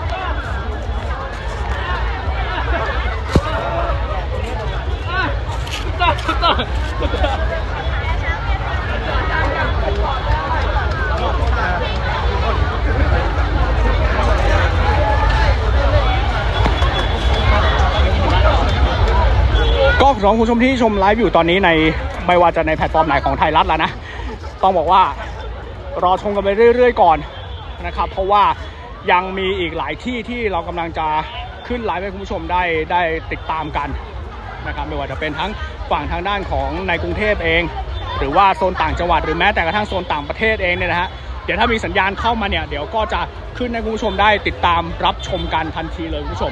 ก็สำหรับคุณผู้ชมที่ชมไลฟ์อยู่ตอนนี้ในไม่ว่าจะในแพลตฟอร์มไหนของไทยรัฐแล้วนะต้องบอกว่ารอชมกันไปเรื่อยๆก่อนนะครับเพราะว่ายังมีอีกหลายที่ที่เรากำลังจะขึ้นไลฟ์ให้คุณผู้ชมได้ได้ติดตามกันนะครับไม่ว่าจะเป็นทั้งฝั่งทางด้านของในกรุงเทพเองหรือว่าโซนต่างจังหวัดหรือแม้แต่กระทั่งโซนต่างประเทศเองเนี่ยนะฮะเดี๋ยวถ้ามีสัญญาณเข้ามาเนี่ยเดี๋ยวก็จะขึ้นให้คุณผู้ชมได้ติดตามรับชมกันทันทีเลยคุณผู้ชม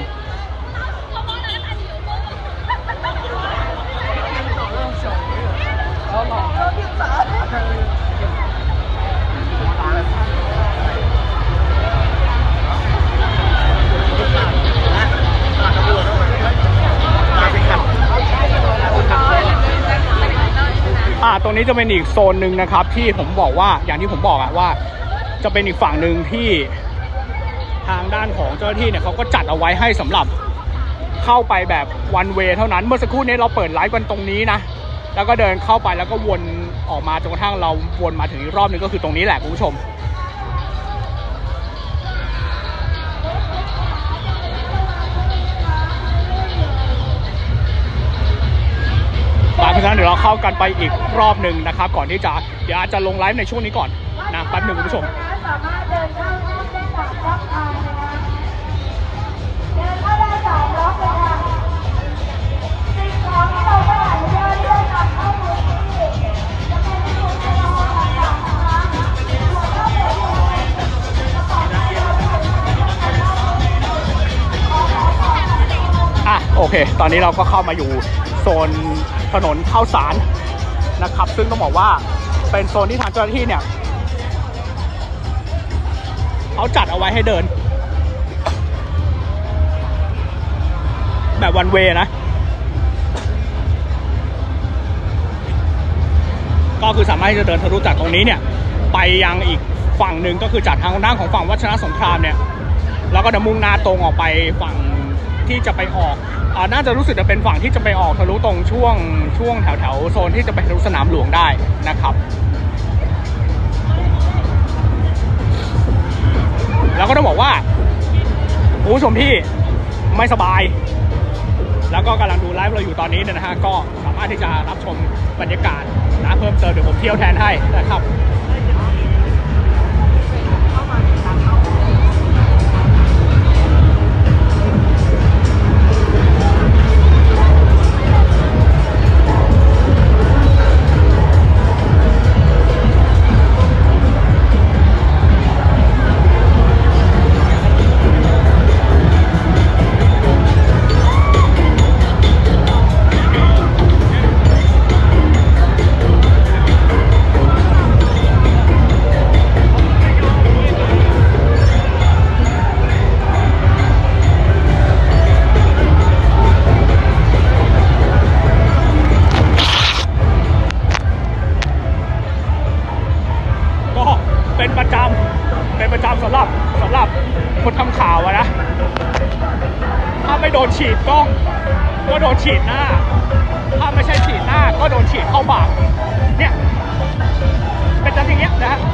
อ่าตรงนี้จะเป็นอีกโซนหนึ่งนะครับที่ผมบอกว่าอย่างที่ผมบอกอะว่าจะเป็นอีกฝั่งหนึ่งที่ทางด้านของเจ้าหน้าที่เนี่ยเขาก็จัดเอาไว้ให้สำหรับเข้าไปแบบวันเวย์เท่านั้นเมื่อสักครู่นี้เราเปิดไลฟ์กันตรงนี้นะแล้วก็เดินเข้าไปแล้วก็วนออกมาจนกระทั่งเราวนมาถึงอีกรอบนึงก็คือตรงนี้แหละคุณผู้ชมเพราะฉะนั้นเดี๋ยวเราเข้ากันไปอีกรอบหนึ่งนะครับก่อนที่จะเดี๋ยวอาจจะลงไลฟ์ในช่วงนี้ก่อนนะแป๊บหนึ่งคุณผู้ชมสามารถเดินเข้าห้องได้สามรอบทางเลยนะเดินเข้าได้สามรอบเลยค่ะสิ่งของที่เราไม่อนุญาตที่จะนำเข้าพื้นที่จะเป็นในส่วนของเราต่างๆนะคะส่วนถ้าเป็นอยู่ในกระเป๋าที่เราใส่อ่ะโอเคตอนนี้เราก็เข้ามาอยู่โซนถนนข้าวสารนะครับซึ่งต้องบอกว่าเป็นโซนที่ทางเจ้าหน้าที่เนี่ยเขาจัดเอาไว้ให้เดินแบบวันเวย์นะก็คือสามารถที่จะเดินทะลุจากตรงนี้เนี่ยไปยังอีกฝั่งหนึ่งก็คือจากทางด้านของฝั่งวัชรสงครามเนี่ยแล้วก็จะมุ่งหน้าตรงออกไปฝั่งที่จะไปออกอ่าน่าจะรู้สึกจะเป็นฝั่งที่จะไปออกทะลุตรงช่วงช่วงแถวแถวโซนที่จะไปทะลุสนามหลวงได้นะครับแล้วก็ต้องบอกว่าคุณผู้ชมที่ไม่สบายแล้วก็กำลังดูไลฟ์เราอยู่ตอนนี้เนี่ยนะฮะก็สามารถที่จะรับชมบรรยากาศนะเพิ่มเติมเดี๋ยวผมเที่ยวแทนให้นะครับเป็นประจำเป็นประจำสำหรับสำหรับคนทำข่าวอะนะถ้าไม่โดนฉีดกล้องก็โดนฉีดหน้าถ้าไม่ใช่ฉีดหน้าก็โดนฉีดเข้าปากเนี่ยเป็นแบบอย่างเงี้ยนะฮะ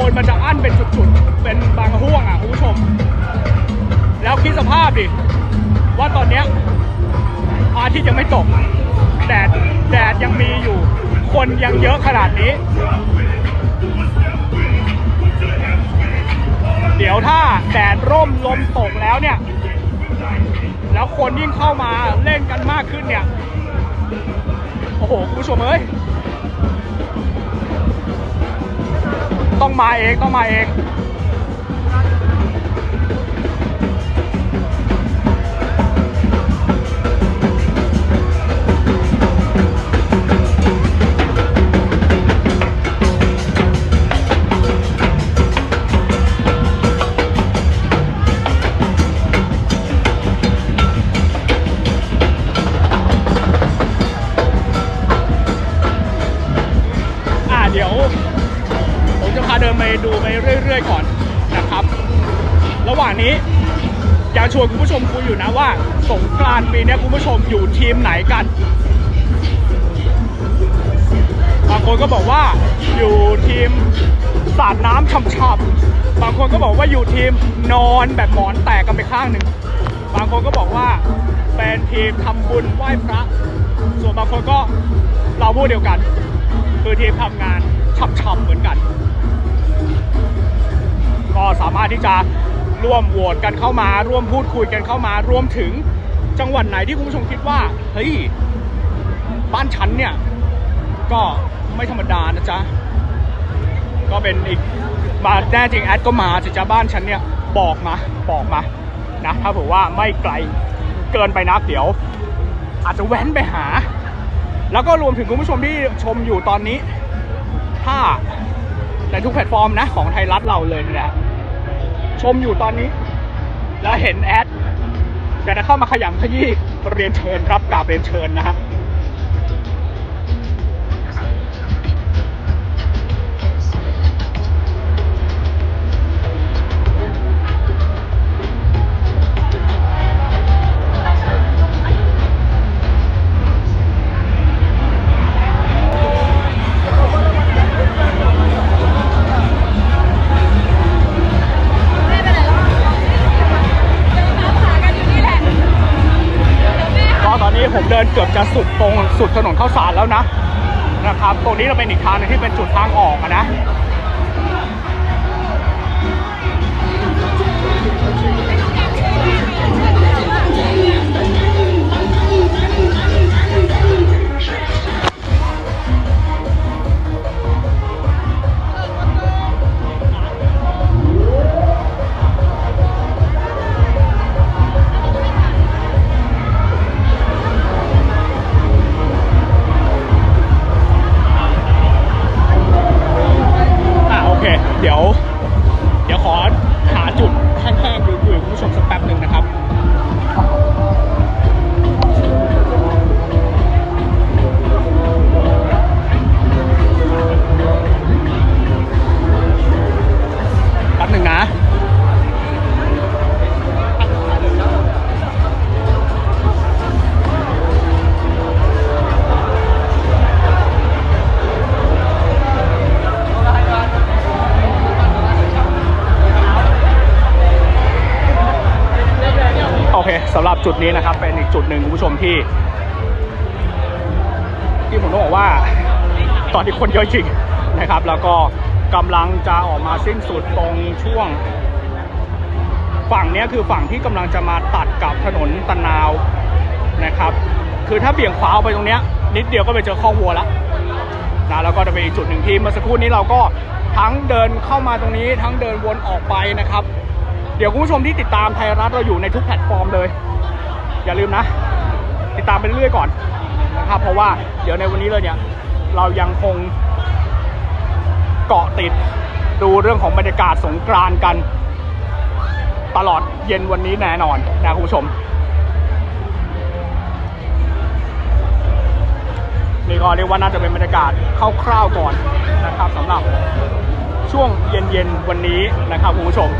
คนมันจะอั้นเป็นจุดๆเป็นบางห่วงอ่ะคุณผู้ชมแล้วคิดสภาพดิว่าตอนเนี้ยพระอาทิตย์ยังไม่ตกแดดแดดยังมีอยู่คนยังเยอะขนาดนี้เดี๋ยวถ้าแดดร่มลมตกแล้วเนี่ยแล้วคนยิ่งเข้ามาเล่นกันมากขึ้นเนี่ยโอ้โหคุณผู้ชมเอ้ยต้องมาเองต้องมาเองเดี๋ยวผมจะพาเดินไปดูไปเรื่อยๆก่อนนะครับระหว่างนี้อยากชวนคุณผู้ชมคุยอยู่นะว่าสงกรานต์ปีนี้คุณผู้ชมอยู่ทีมไหนกันบางคนก็บอกว่าอยู่ทีมสาดน้ำช่ำๆบางคนก็บอกว่าอยู่ทีมนอนแบบหมอนแตกกันไปข้างหนึ่งบางคนก็บอกว่าเป็นทีมทำบุญไหว้พระส่วนบางคนก็เราพูดเดียวกันคือทีมทำงานช่ำๆเหมือนกันก็สามารถที่จะร่วมโหวตกันเข้ามาร่วมพูดคุยกันเข้ามารวมถึงจังหวัดไหนที่คุณผู้ชมคิดว่าเฮ้ยบ้านฉันเนี่ยก็ไม่ธรรมดานะจ๊ะก็เป็นอีกมาแน่จริงแอดก็มาสิจ๊ะบ้านฉันเนี่ยบอกมาบอกมานะถ้าผมว่าไม่ไกลเกินไปนักเดี๋ยวอาจจะแว้นไปหาแล้วก็รวมถึงคุณผู้ชมที่ชมอยู่ตอนนี้ถ้าในทุกแพลตฟอร์มนะของไทยรัฐเราเลยนี่แหละชมอยู่ตอนนี้แล้วเห็นแอดจะเข้ามาขยำขยี้เรียนเชิญครับกราบเรียนเชิญนะฮะผมเดินเกือบจะสุดตรงสุดถนนข้าวสารแล้วนะนะครับตรงนี้เราเป็นอีกทางนึงที่เป็นจุดทางออกอะนะเดี๋ยวเดี๋ยวขอหาจุดแห้งๆดูคุยกับคุณผู้ชมสักแป๊บหนึ่งนะครับแป๊บหนึ่งนะโอเคสำหรับจุดนี้นะครับเป็นอีกจุดหนึ่งคุณผู้ชมที่ที่ผมต้องบอกว่าตอนที่คนเยอะจริงนะครับแล้วก็กำลังจะออกมาสิ้นสุดตรงช่วงฝั่งนี้คือฝั่งที่กำลังจะมาตัดกับถนนตะนาวนะครับคือถ้าเบี่ยงขวาไปตรงนี้นิดเดียวก็ไปเจอคอกวัวแล้วนะแล้วก็จะเป็นอีกจุดหนึ่งที่เมื่อสักครู่นี้เราก็ทั้งเดินเข้ามาตรงนี้ทั้งเดินวนออกไปนะครับเดี๋ยวคุณผู้ชมที่ติดตามไทยรัฐเราอยู่ในทุกแพลตฟอร์มเลยอย่าลืมนะติดตามไปเรื่อยๆก่อนนะครับเพราะว่าเดี๋ยวในวันนี้เลยเนี่ยเรายังคงเกาะติดดูเรื่องของบรรยากาศสงกรานต์กันตลอดเย็นวันนี้แน่นอนนะคุณผู้ชมนี่ก็เรียกว่าน่าจะเป็นบรรยากาศคร่าวๆก่อนนะครับสำหรับช่วงเย็นๆวันนี้นะครับคุณผู้ชม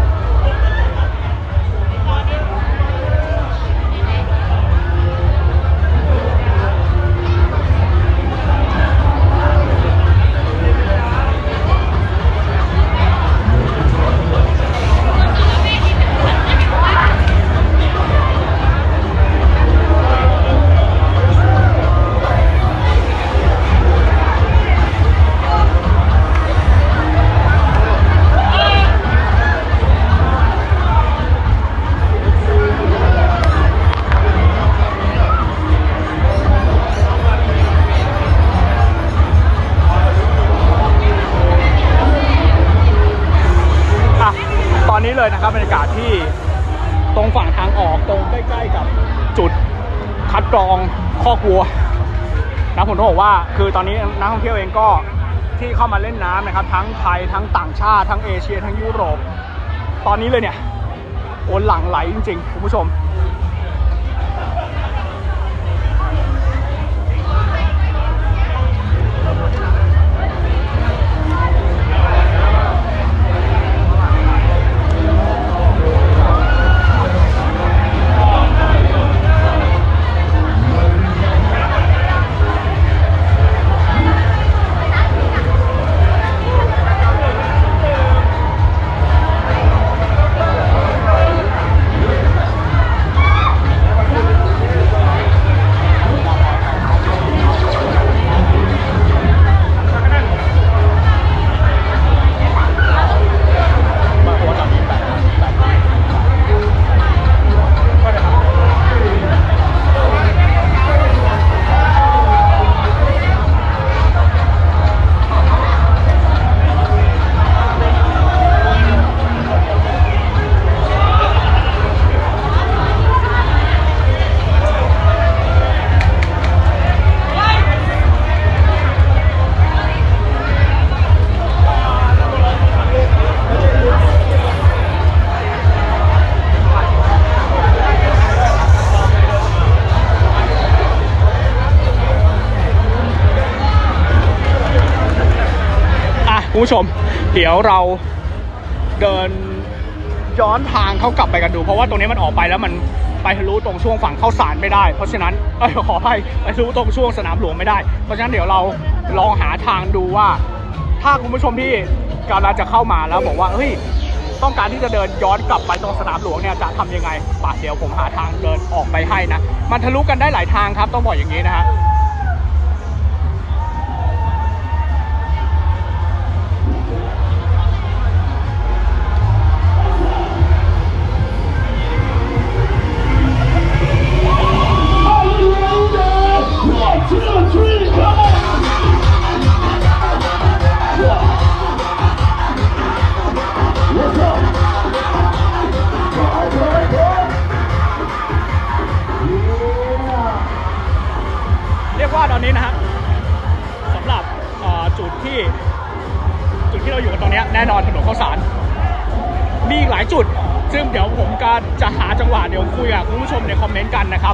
นี้เลยนะครับบรรยากาศที่ตรงฝั่งทางออกตรงใกล้ๆกับจุดคัดกรองคอกวัวนะผมต้องบอกว่าคือตอนนี้นักท่องเที่ยวเองก็ที่เข้ามาเล่นน้ำนะครับทั้งไทยทั้งต่างชาติทั้งเอเชียทั้งยุโรปตอนนี้เลยเนี่ยโอนหลั่งไหลจริงๆคุณผู้ชมคุณผู้ชมเดี๋ยวเราเดินย้อนทางเข้ากลับไปกันดูเพราะว่าตรงนี้มันออกไปแล้วมันไปทะลุตรงช่วงฝั่งเข้าสารไม่ได้เพราะฉะนั้นเอ้ยขอให้ไปทะลุตรงช่วงสนามหลวงไม่ได้เพราะฉะนั้นเดี๋ยวเราลองหาทางดูว่าถ้าคุณผู้ชมที่กำลังจะเข้ามาแล้วบอกว่าเฮ้ยต้องการที่จะเดินย้อนกลับไปตรงสนามหลวงเนี่ยจะทำยังไงป่ะเดี๋ยวผมหาทางเดินออกไปให้นะมันทะลุกันได้หลายทางครับต้องบอกอย่างนี้นะฮะเรียกว่าตอนนี้นะฮะสำหรับจุดที่จุดที่เราอยู่กันตอนนี้แน่นอนถนนข้าวสารมีอีกหลายจุดซึ่งเดี๋ยวผมก็จะหาจังหวะเดี๋ยวคุยกับคุณผู้ชมในคอมเมนต์กันนะครับ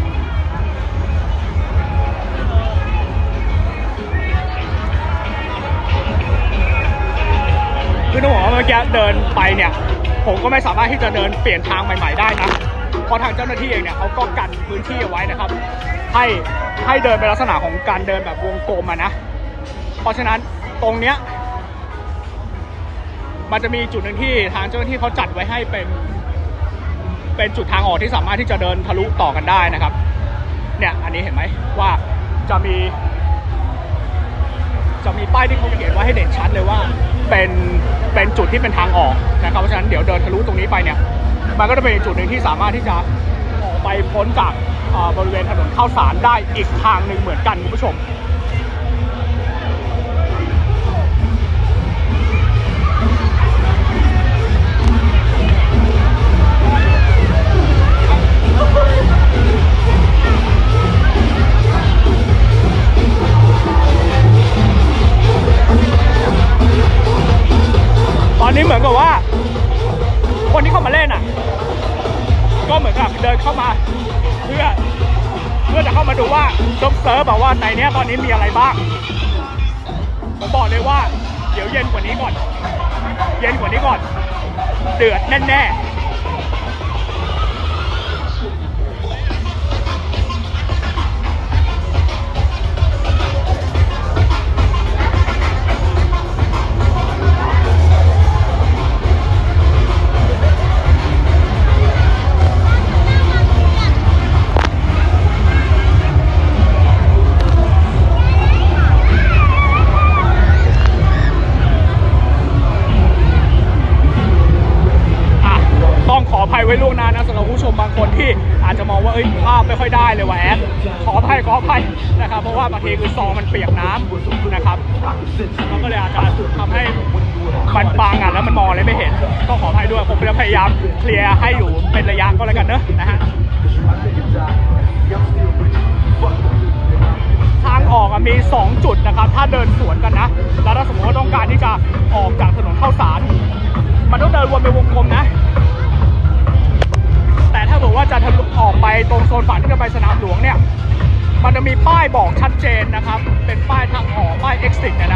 คือต้องบอกว่าเมื่อกี้เดินไปเนี่ยผมก็ไม่สามารถที่จะเดินเปลี่ยนทางใหม่ๆได้นะเพราะทางเจ้าหน้าที่เองเนี่ยเขาก็กันพื้นที่เอาไว้นะครับให้ให้เดินเป็นลักษณะของการเดินแบบวงกลมอะนะเพราะฉะนั้นตรงเนี้ยมันจะมีจุดหนึ่งที่ทางเจ้าหน้าที่เขาจัดไว้ให้เป็นเป็นจุดทางออกที่สามารถที่จะเดินทะลุต่อกันได้นะครับเนี่ยอันนี้เห็นไหมว่าจะมีจะมีป้ายที่เขาเขียนไว้ให้เด่นชัดเลยว่าเป็นเป็นจุดที่เป็นทางออกนะครับเพราะฉะนั้นเดี๋ยวเดินทะลุตรงนี้ไปเนี่ยมันก็จะเป็นจุดหนึ่งที่สามารถที่จะออกไปพ้นจากบริเวณถนนข้าวสารได้อีกทางหนึ่งเหมือนกันคุณผู้ชมตอนนี้เหมือนกับว่าคนที่เข้ามาเล่นอ่ะก็เหมือนกับเดินเข้ามาเพื่อเพื่อจะเข้ามาดูว่าจบเซิร์ฟแบบว่าในนี้ตอนนี้มีอะไรบ้างผมบอกเลยว่าเดี๋ยวเย็นกว่านี้ก่อนเย็นกว่านี้ก่อนเดือดแน่ๆไว้ล่วงหน้านะสำหรับผู้ชมบางคนที่อาจจะมองว่าเอ้ยภาพไม่ค่อยได้เลยว่ะแอดขออภัยขออภัยนะครับเพราะว่าบางทีคือซองมันเปียกน้ำนะครับมันก็เลยอาจจะทำให้มันบางอ่ะแล้วแล้วมันมองอะไรไม่เห็นต้องขออภัยด้วยผมจะพยายามเคลียร์ให้อยู่เป็นระยะก็แล้วกันเนอะนะฮะทางออกมีสองจุดนะครับถ้าเดินสวนกันนะแล้วถ้าสมมติว่าต้องการที่จะออกจากถนนข้าวสารมันต้องเดินวนเป็นวงกลมนะแต่ถ้าบอกว่าจะทะลุออกไปตรงโซนฝั่งที่จะไปสนามหลวงเนี่ยมันจะมีป้ายบอกชัดเจนนะครับเป็นป้ายทางออกป้าย exit เนี่ยนะ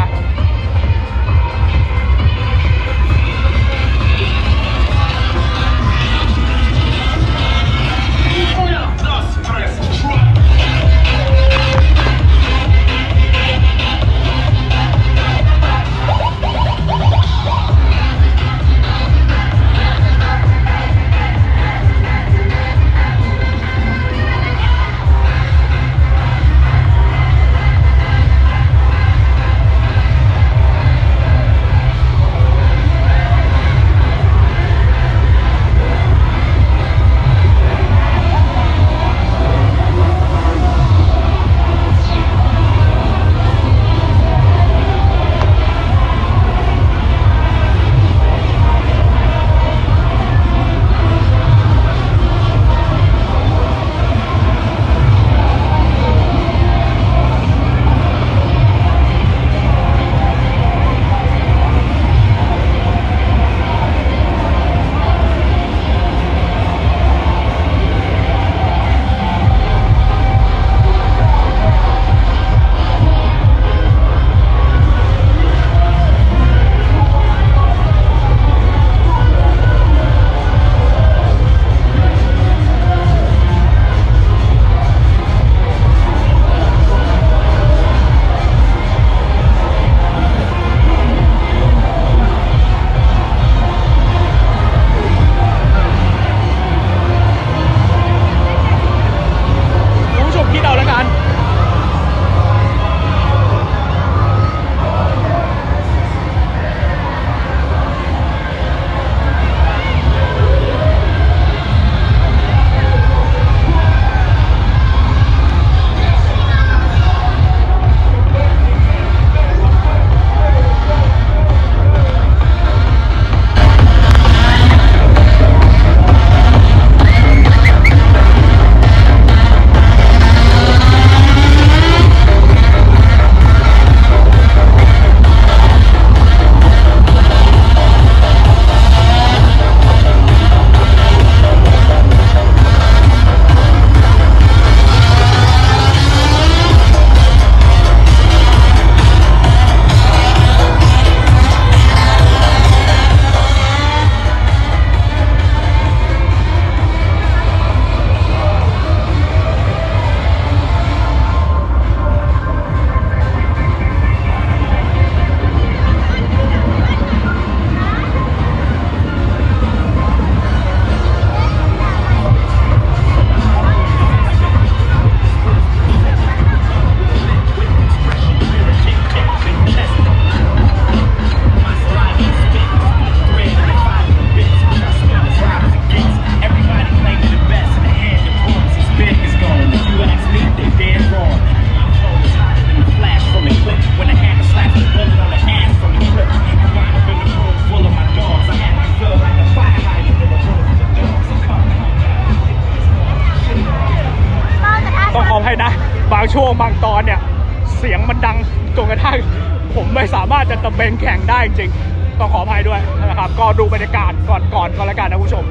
บางช่วงบางตอนเนี่ยเสียงมันดังจนกระทั่งผมไม่สามารถจะตะเบงแข่งได้จริงต้องขออภัยด้วยนะครับก็ดูบรรยากาศก่อนก่อนก็แล้วกันนะผู้ชม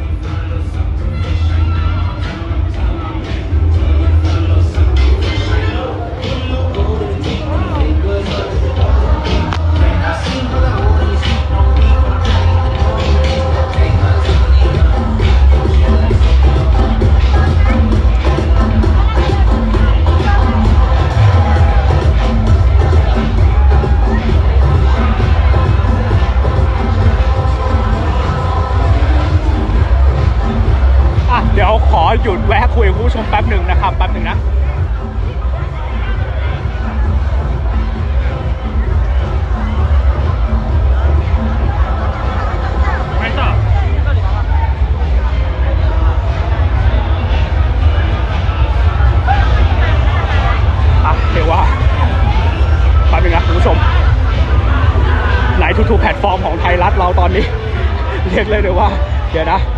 เดี๋ยวขอหยุดแวะคุยกับผู้ชมแป๊บหนึ่งนะครับแป๊บหนึ่งนะไม่ต่ออ่ะเดี๋ยวว่าแป๊บหนึ่งนะคุณผู้ชมไหนทุกๆแพลตฟอร์มของไทยรัฐเราเราตอนนี้ เรียกเลยเลยว่าเดี๋ยวนะ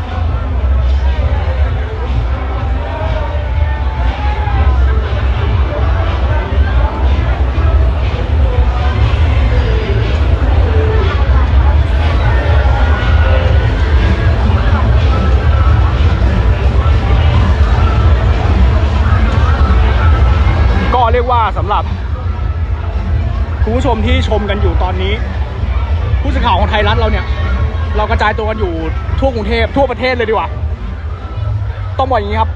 ก็เรียกว่าสำหรับคุณผู้ชมที่ชมกันอยู่ตอนนี้ผู้สื่อข่าวของไทยรัฐเราเนี่ยเรากระจายตัวกันอยู่ทั่วกรุงเทพทั่วประเทศเลยดีกว่าต้องบอกอย่างนี้ครับ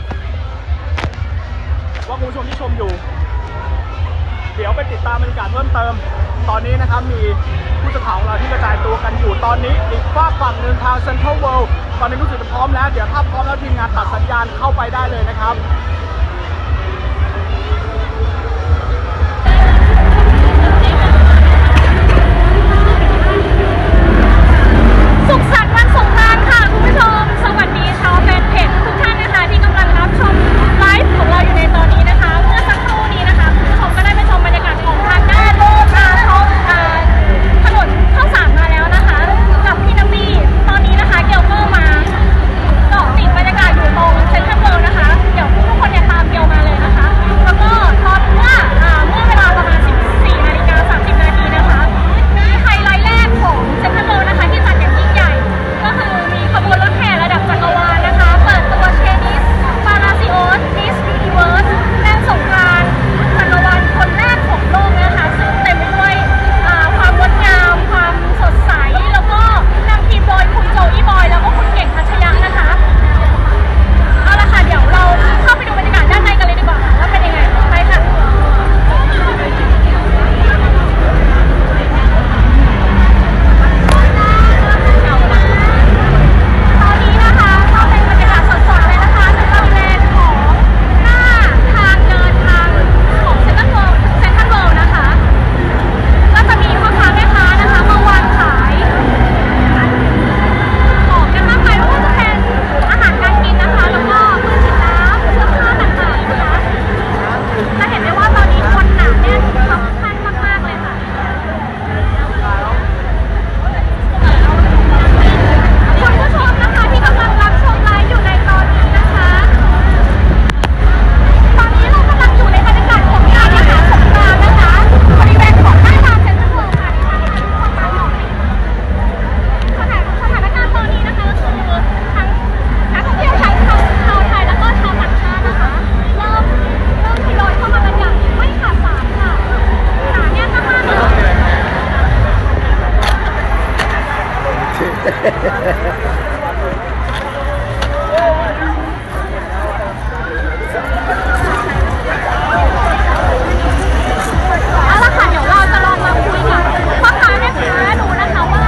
ว่าคุณผู้ชมที่ชมอยู่เดี๋ยวไปติดตามบรรยากาศเพิ่มเติมตอนนี้นะครับมีผู้สื่อข่าวของเราที่กระจายตัวกันอยู่ตอนนี้อีกฝากฝั่งหนึ่งทางเซ็นทรัลเวิลด์ตอนนี้รู้สึกจะพร้อมแล้วเดี๋ยวถ้าพร้อมแล้วทีมงานตัดสัญญาณเข้าไปได้เลยนะครับสุขสันต์วันสงกรานต์ค่ะคุณผู้ชมสวัสดีชาวแฟนเพจทุกท่านนะคะที่กำลังรับชมไลฟ์ของเราอยู่ในตอนนี้นะคะเมื่อสักครู่นี้นะคะคุณผู้ชมก็ได้ไปชมบรรยากาศของทางด้านโลกาท้องถนนข้าวสารมาแล้วนะคะกับพี่น้ำบี้ตอนนี้นะคะเกียวก็มาเกาะติดบรรยากาศอยู่ตรงเซ็นทรัลเวิลด์นะคะเดี๋ยวทุกคนเนี่ยตามเกียวมาเลยนะคะแล้วก็ตอนเมื่อเมื่อเวลาประมาณสิบสี่นาฬิกาสามสิบนาทีนะคะมีไฮไลท์แรกของเซ็นทรัลเวิลด์นะคะที่จัดอย่างยิ่งใหญ่ก็คือมีขบวนรถแห่ระดับจักรวาลนะคะเปิดตัวเชนิสปาราซิโอสมิสยูนิเวิร์สแรงสงกรานต์จักรวาลคนแรกของโลกนะคะซึ่งเต็มไปด้วยความงดงามความสดใสแล้วก็นำทีมโดยคุณโจอี้บอยแล้วก็คุณเก่งทัชยะนะคะเอาละค่ะเดี๋ยวเราเข้าไปดูบรรยากาศด้านในกันเลยดีกว่าค่ะว่าเป็นยังไงไปค่ะตอนนี้นะคะก็เป็นบรรยากาศสดๆเลยนะคะในบริเวณของหน้าทางเดินทางของเซ็นทรัลเวิลด์เซ็นทรัลเวิลด์นะคะก็จะมีพ่อค้าแม่ค้านะคะมาวางขายของกันมากมายไม่ว่าจะเป็นอาหารการกินนะคะแล้วก็เครื่องฉีดน้ำเสื้อผ้าต่างๆนะคะจะเห็นได้ว่าตอนนี้คนหนาแน่นคับข้างมากๆเลยค่ะคุณผู้ชมนะคะที่กำลังรับชมไลฟ์อยู่ในตอนนี้นะคะตอนนี้เรากำลังอยู่ในบรรยากาศของงานนะคะสงกรานต์นะคะบริเวณของหน้าลานเซ็นทรัลเวิลด์ค่ะสถานสถานการณ์ตอนนี้นะคะก็คือทั้งนักท่องเที่ยวทั้งชาวชาวไทยแล้วก็ชาวต่างชาตินะคะเริ่มเริ่มทยอยเข้ามากันอย่างไม่ขาดสายค่ะหนาแน่นมากๆเลยเอาละค่ะเดี๋ยวเราจะลองมาคุยกับพ่อค้าแม่ค้าดูนะคะว่า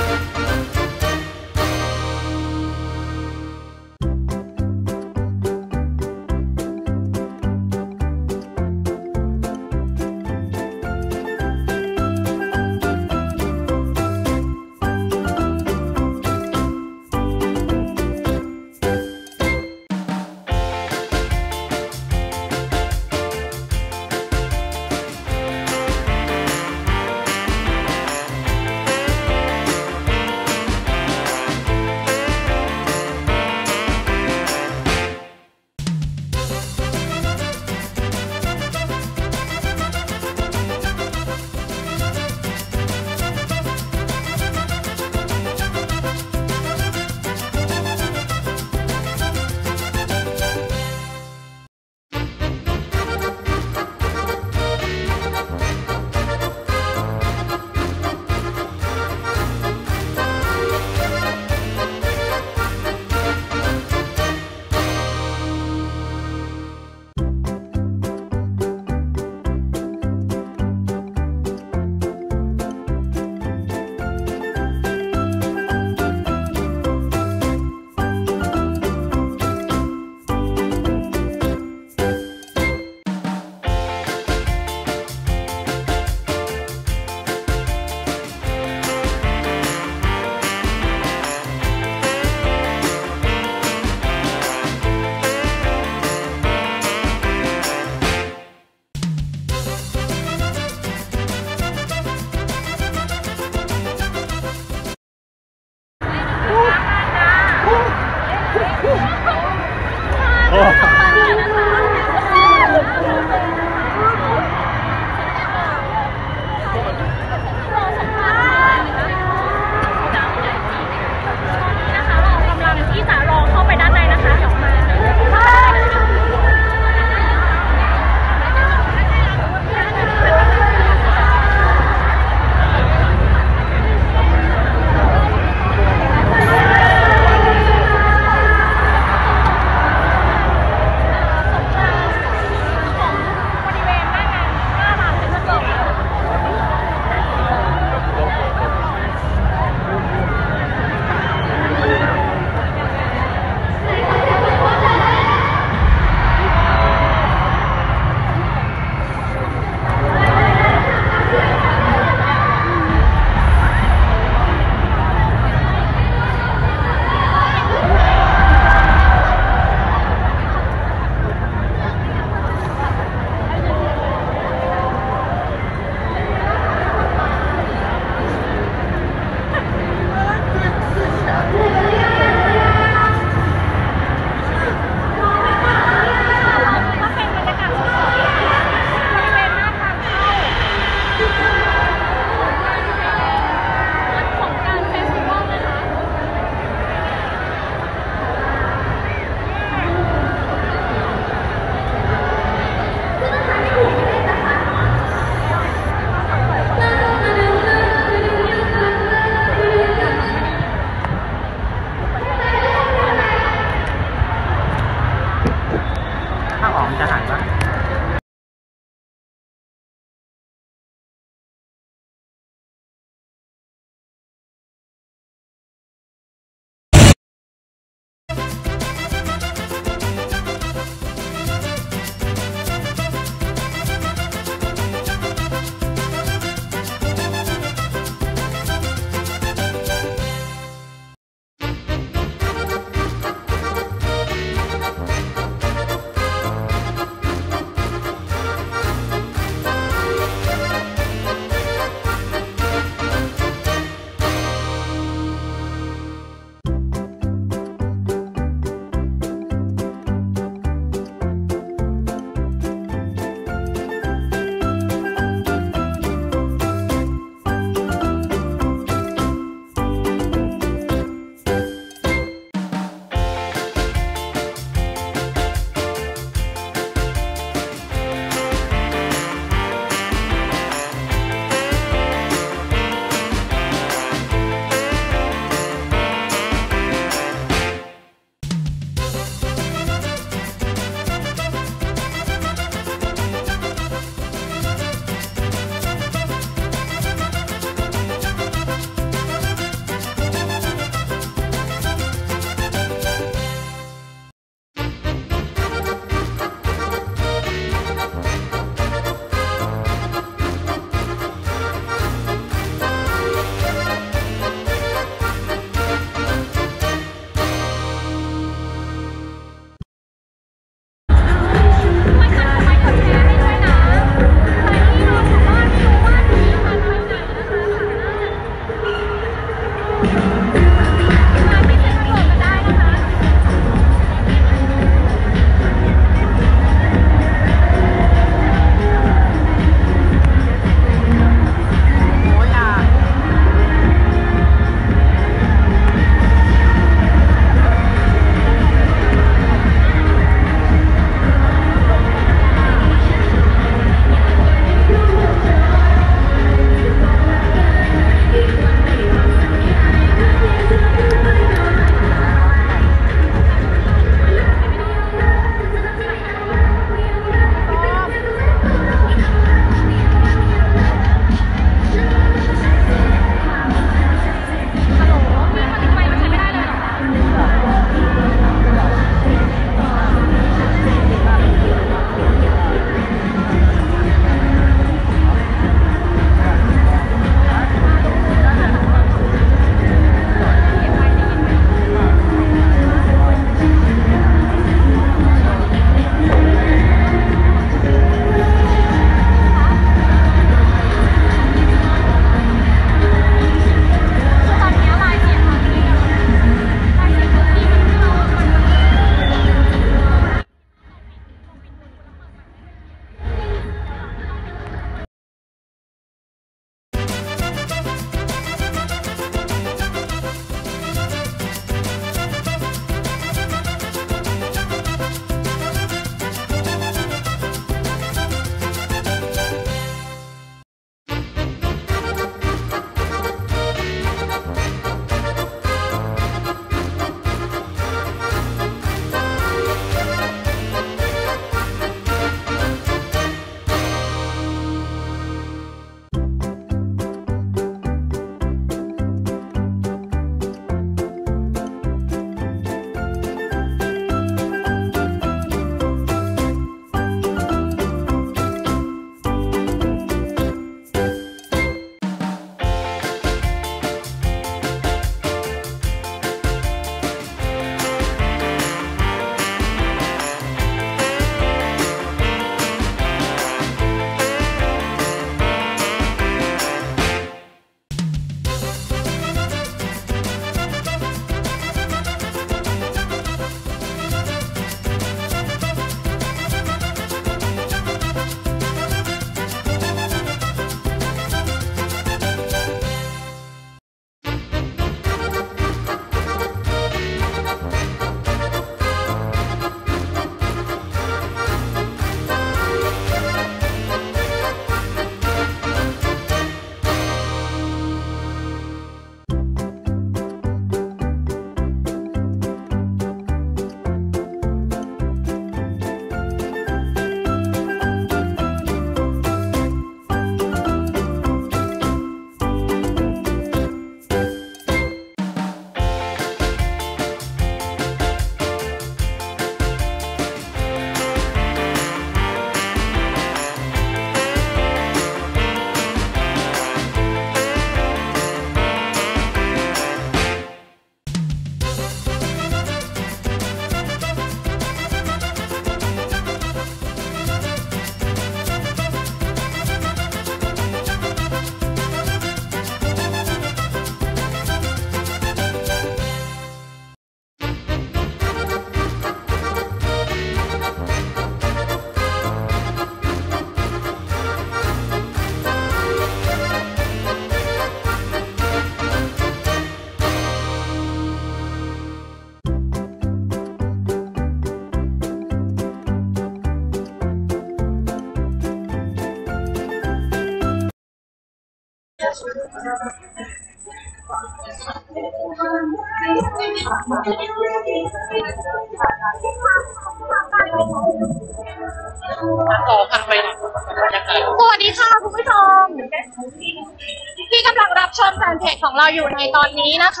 ต่อพันไปสวัสดีค่ะคุณผู้ชมที่กำลังรับชมแฟนเพจของเราอยู่ในตอนนี้นะคะ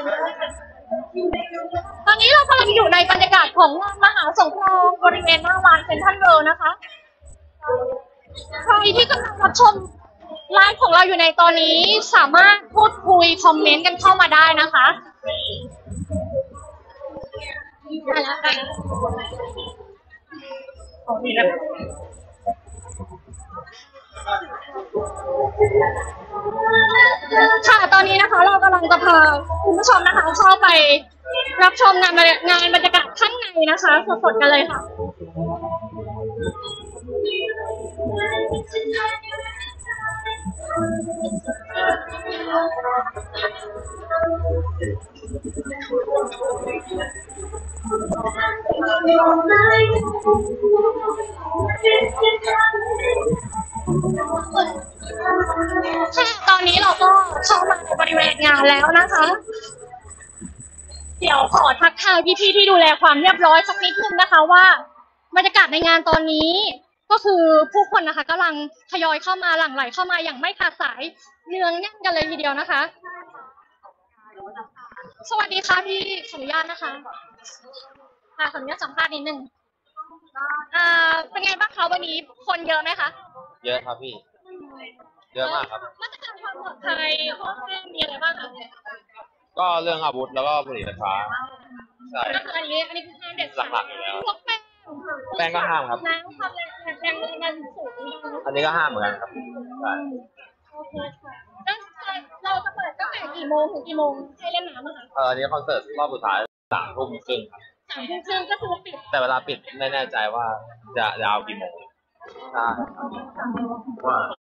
ตอนนี้เรากำลังอยู่ในบรรยากาศของงานมหาสงกรานต์บริเวณหน้าลานเซ็นทรัลเวิลด์นะคะใครที่กำลังรับชมไลฟ์ของเราอยู่ในตอนนี้สามารถพูดคุยคอมเมนต์กันเข้ามาได้นะคะได้แล้วได้แล้วค่ะตอนนี้นะคะเรากำลังจะพาคุณผู้ชมนะคะเข้าไปรับชมงานงานบรรยากาศข้างในนะคะสดๆกันเลยค่ะค่ะตอนนี้เราก็เข้ามาในบริเวณงานแล้วนะคะ เดี๋ยวขอทักทายพี่ๆที่ดูแลความเรียบร้อยสักนิดนึงนะคะว่าบรรยากาศในงานตอนนี้ก็คือผู้คนนะคะกำลังทยอยเข้ามาหลั่งไหลเข้ามาอย่างไม่ขาดสายเนืองแน่นกันเลยทีเดียวนะคะสวัสดีค่ะพี่ขออนุญาตนะคะค่ะขออนุญาตสัมภาษณ์นิดนึงอ่าเป็นไงบ้างคะวันนี้คนเยอะไหมคะเยอะครับพี่เยอะมากครับมาตรการความปลอดภัยข้อห้ามมีอะไรบ้างคะก็เรื่องอาวุธแล้วก็บุหรี่ไฟฟ้าใช่ก็คืออันนี้อันนี้คือห้ามเด็ดหลักๆอยู่แล้วพวกแป้งแป้งก็ห้ามครับน้ำความแรงแรงแรงสูงอันนี้ก็ห้ามเหมือนกันครับใช่โอเคค่ะเราจะเปิดตั้งแต่กี่โมงถึงกี่โมงให้เล่นน้ำอะคะเอออันนี้คอนเสิร์ตรอบสุดท้ายสามทุ่มครึ่งครับสามทุ่มครึ่งก็คือปิดแต่เวลาปิดไม่แน่ใจว่าจะจะเอากี่โมงใช่ว่า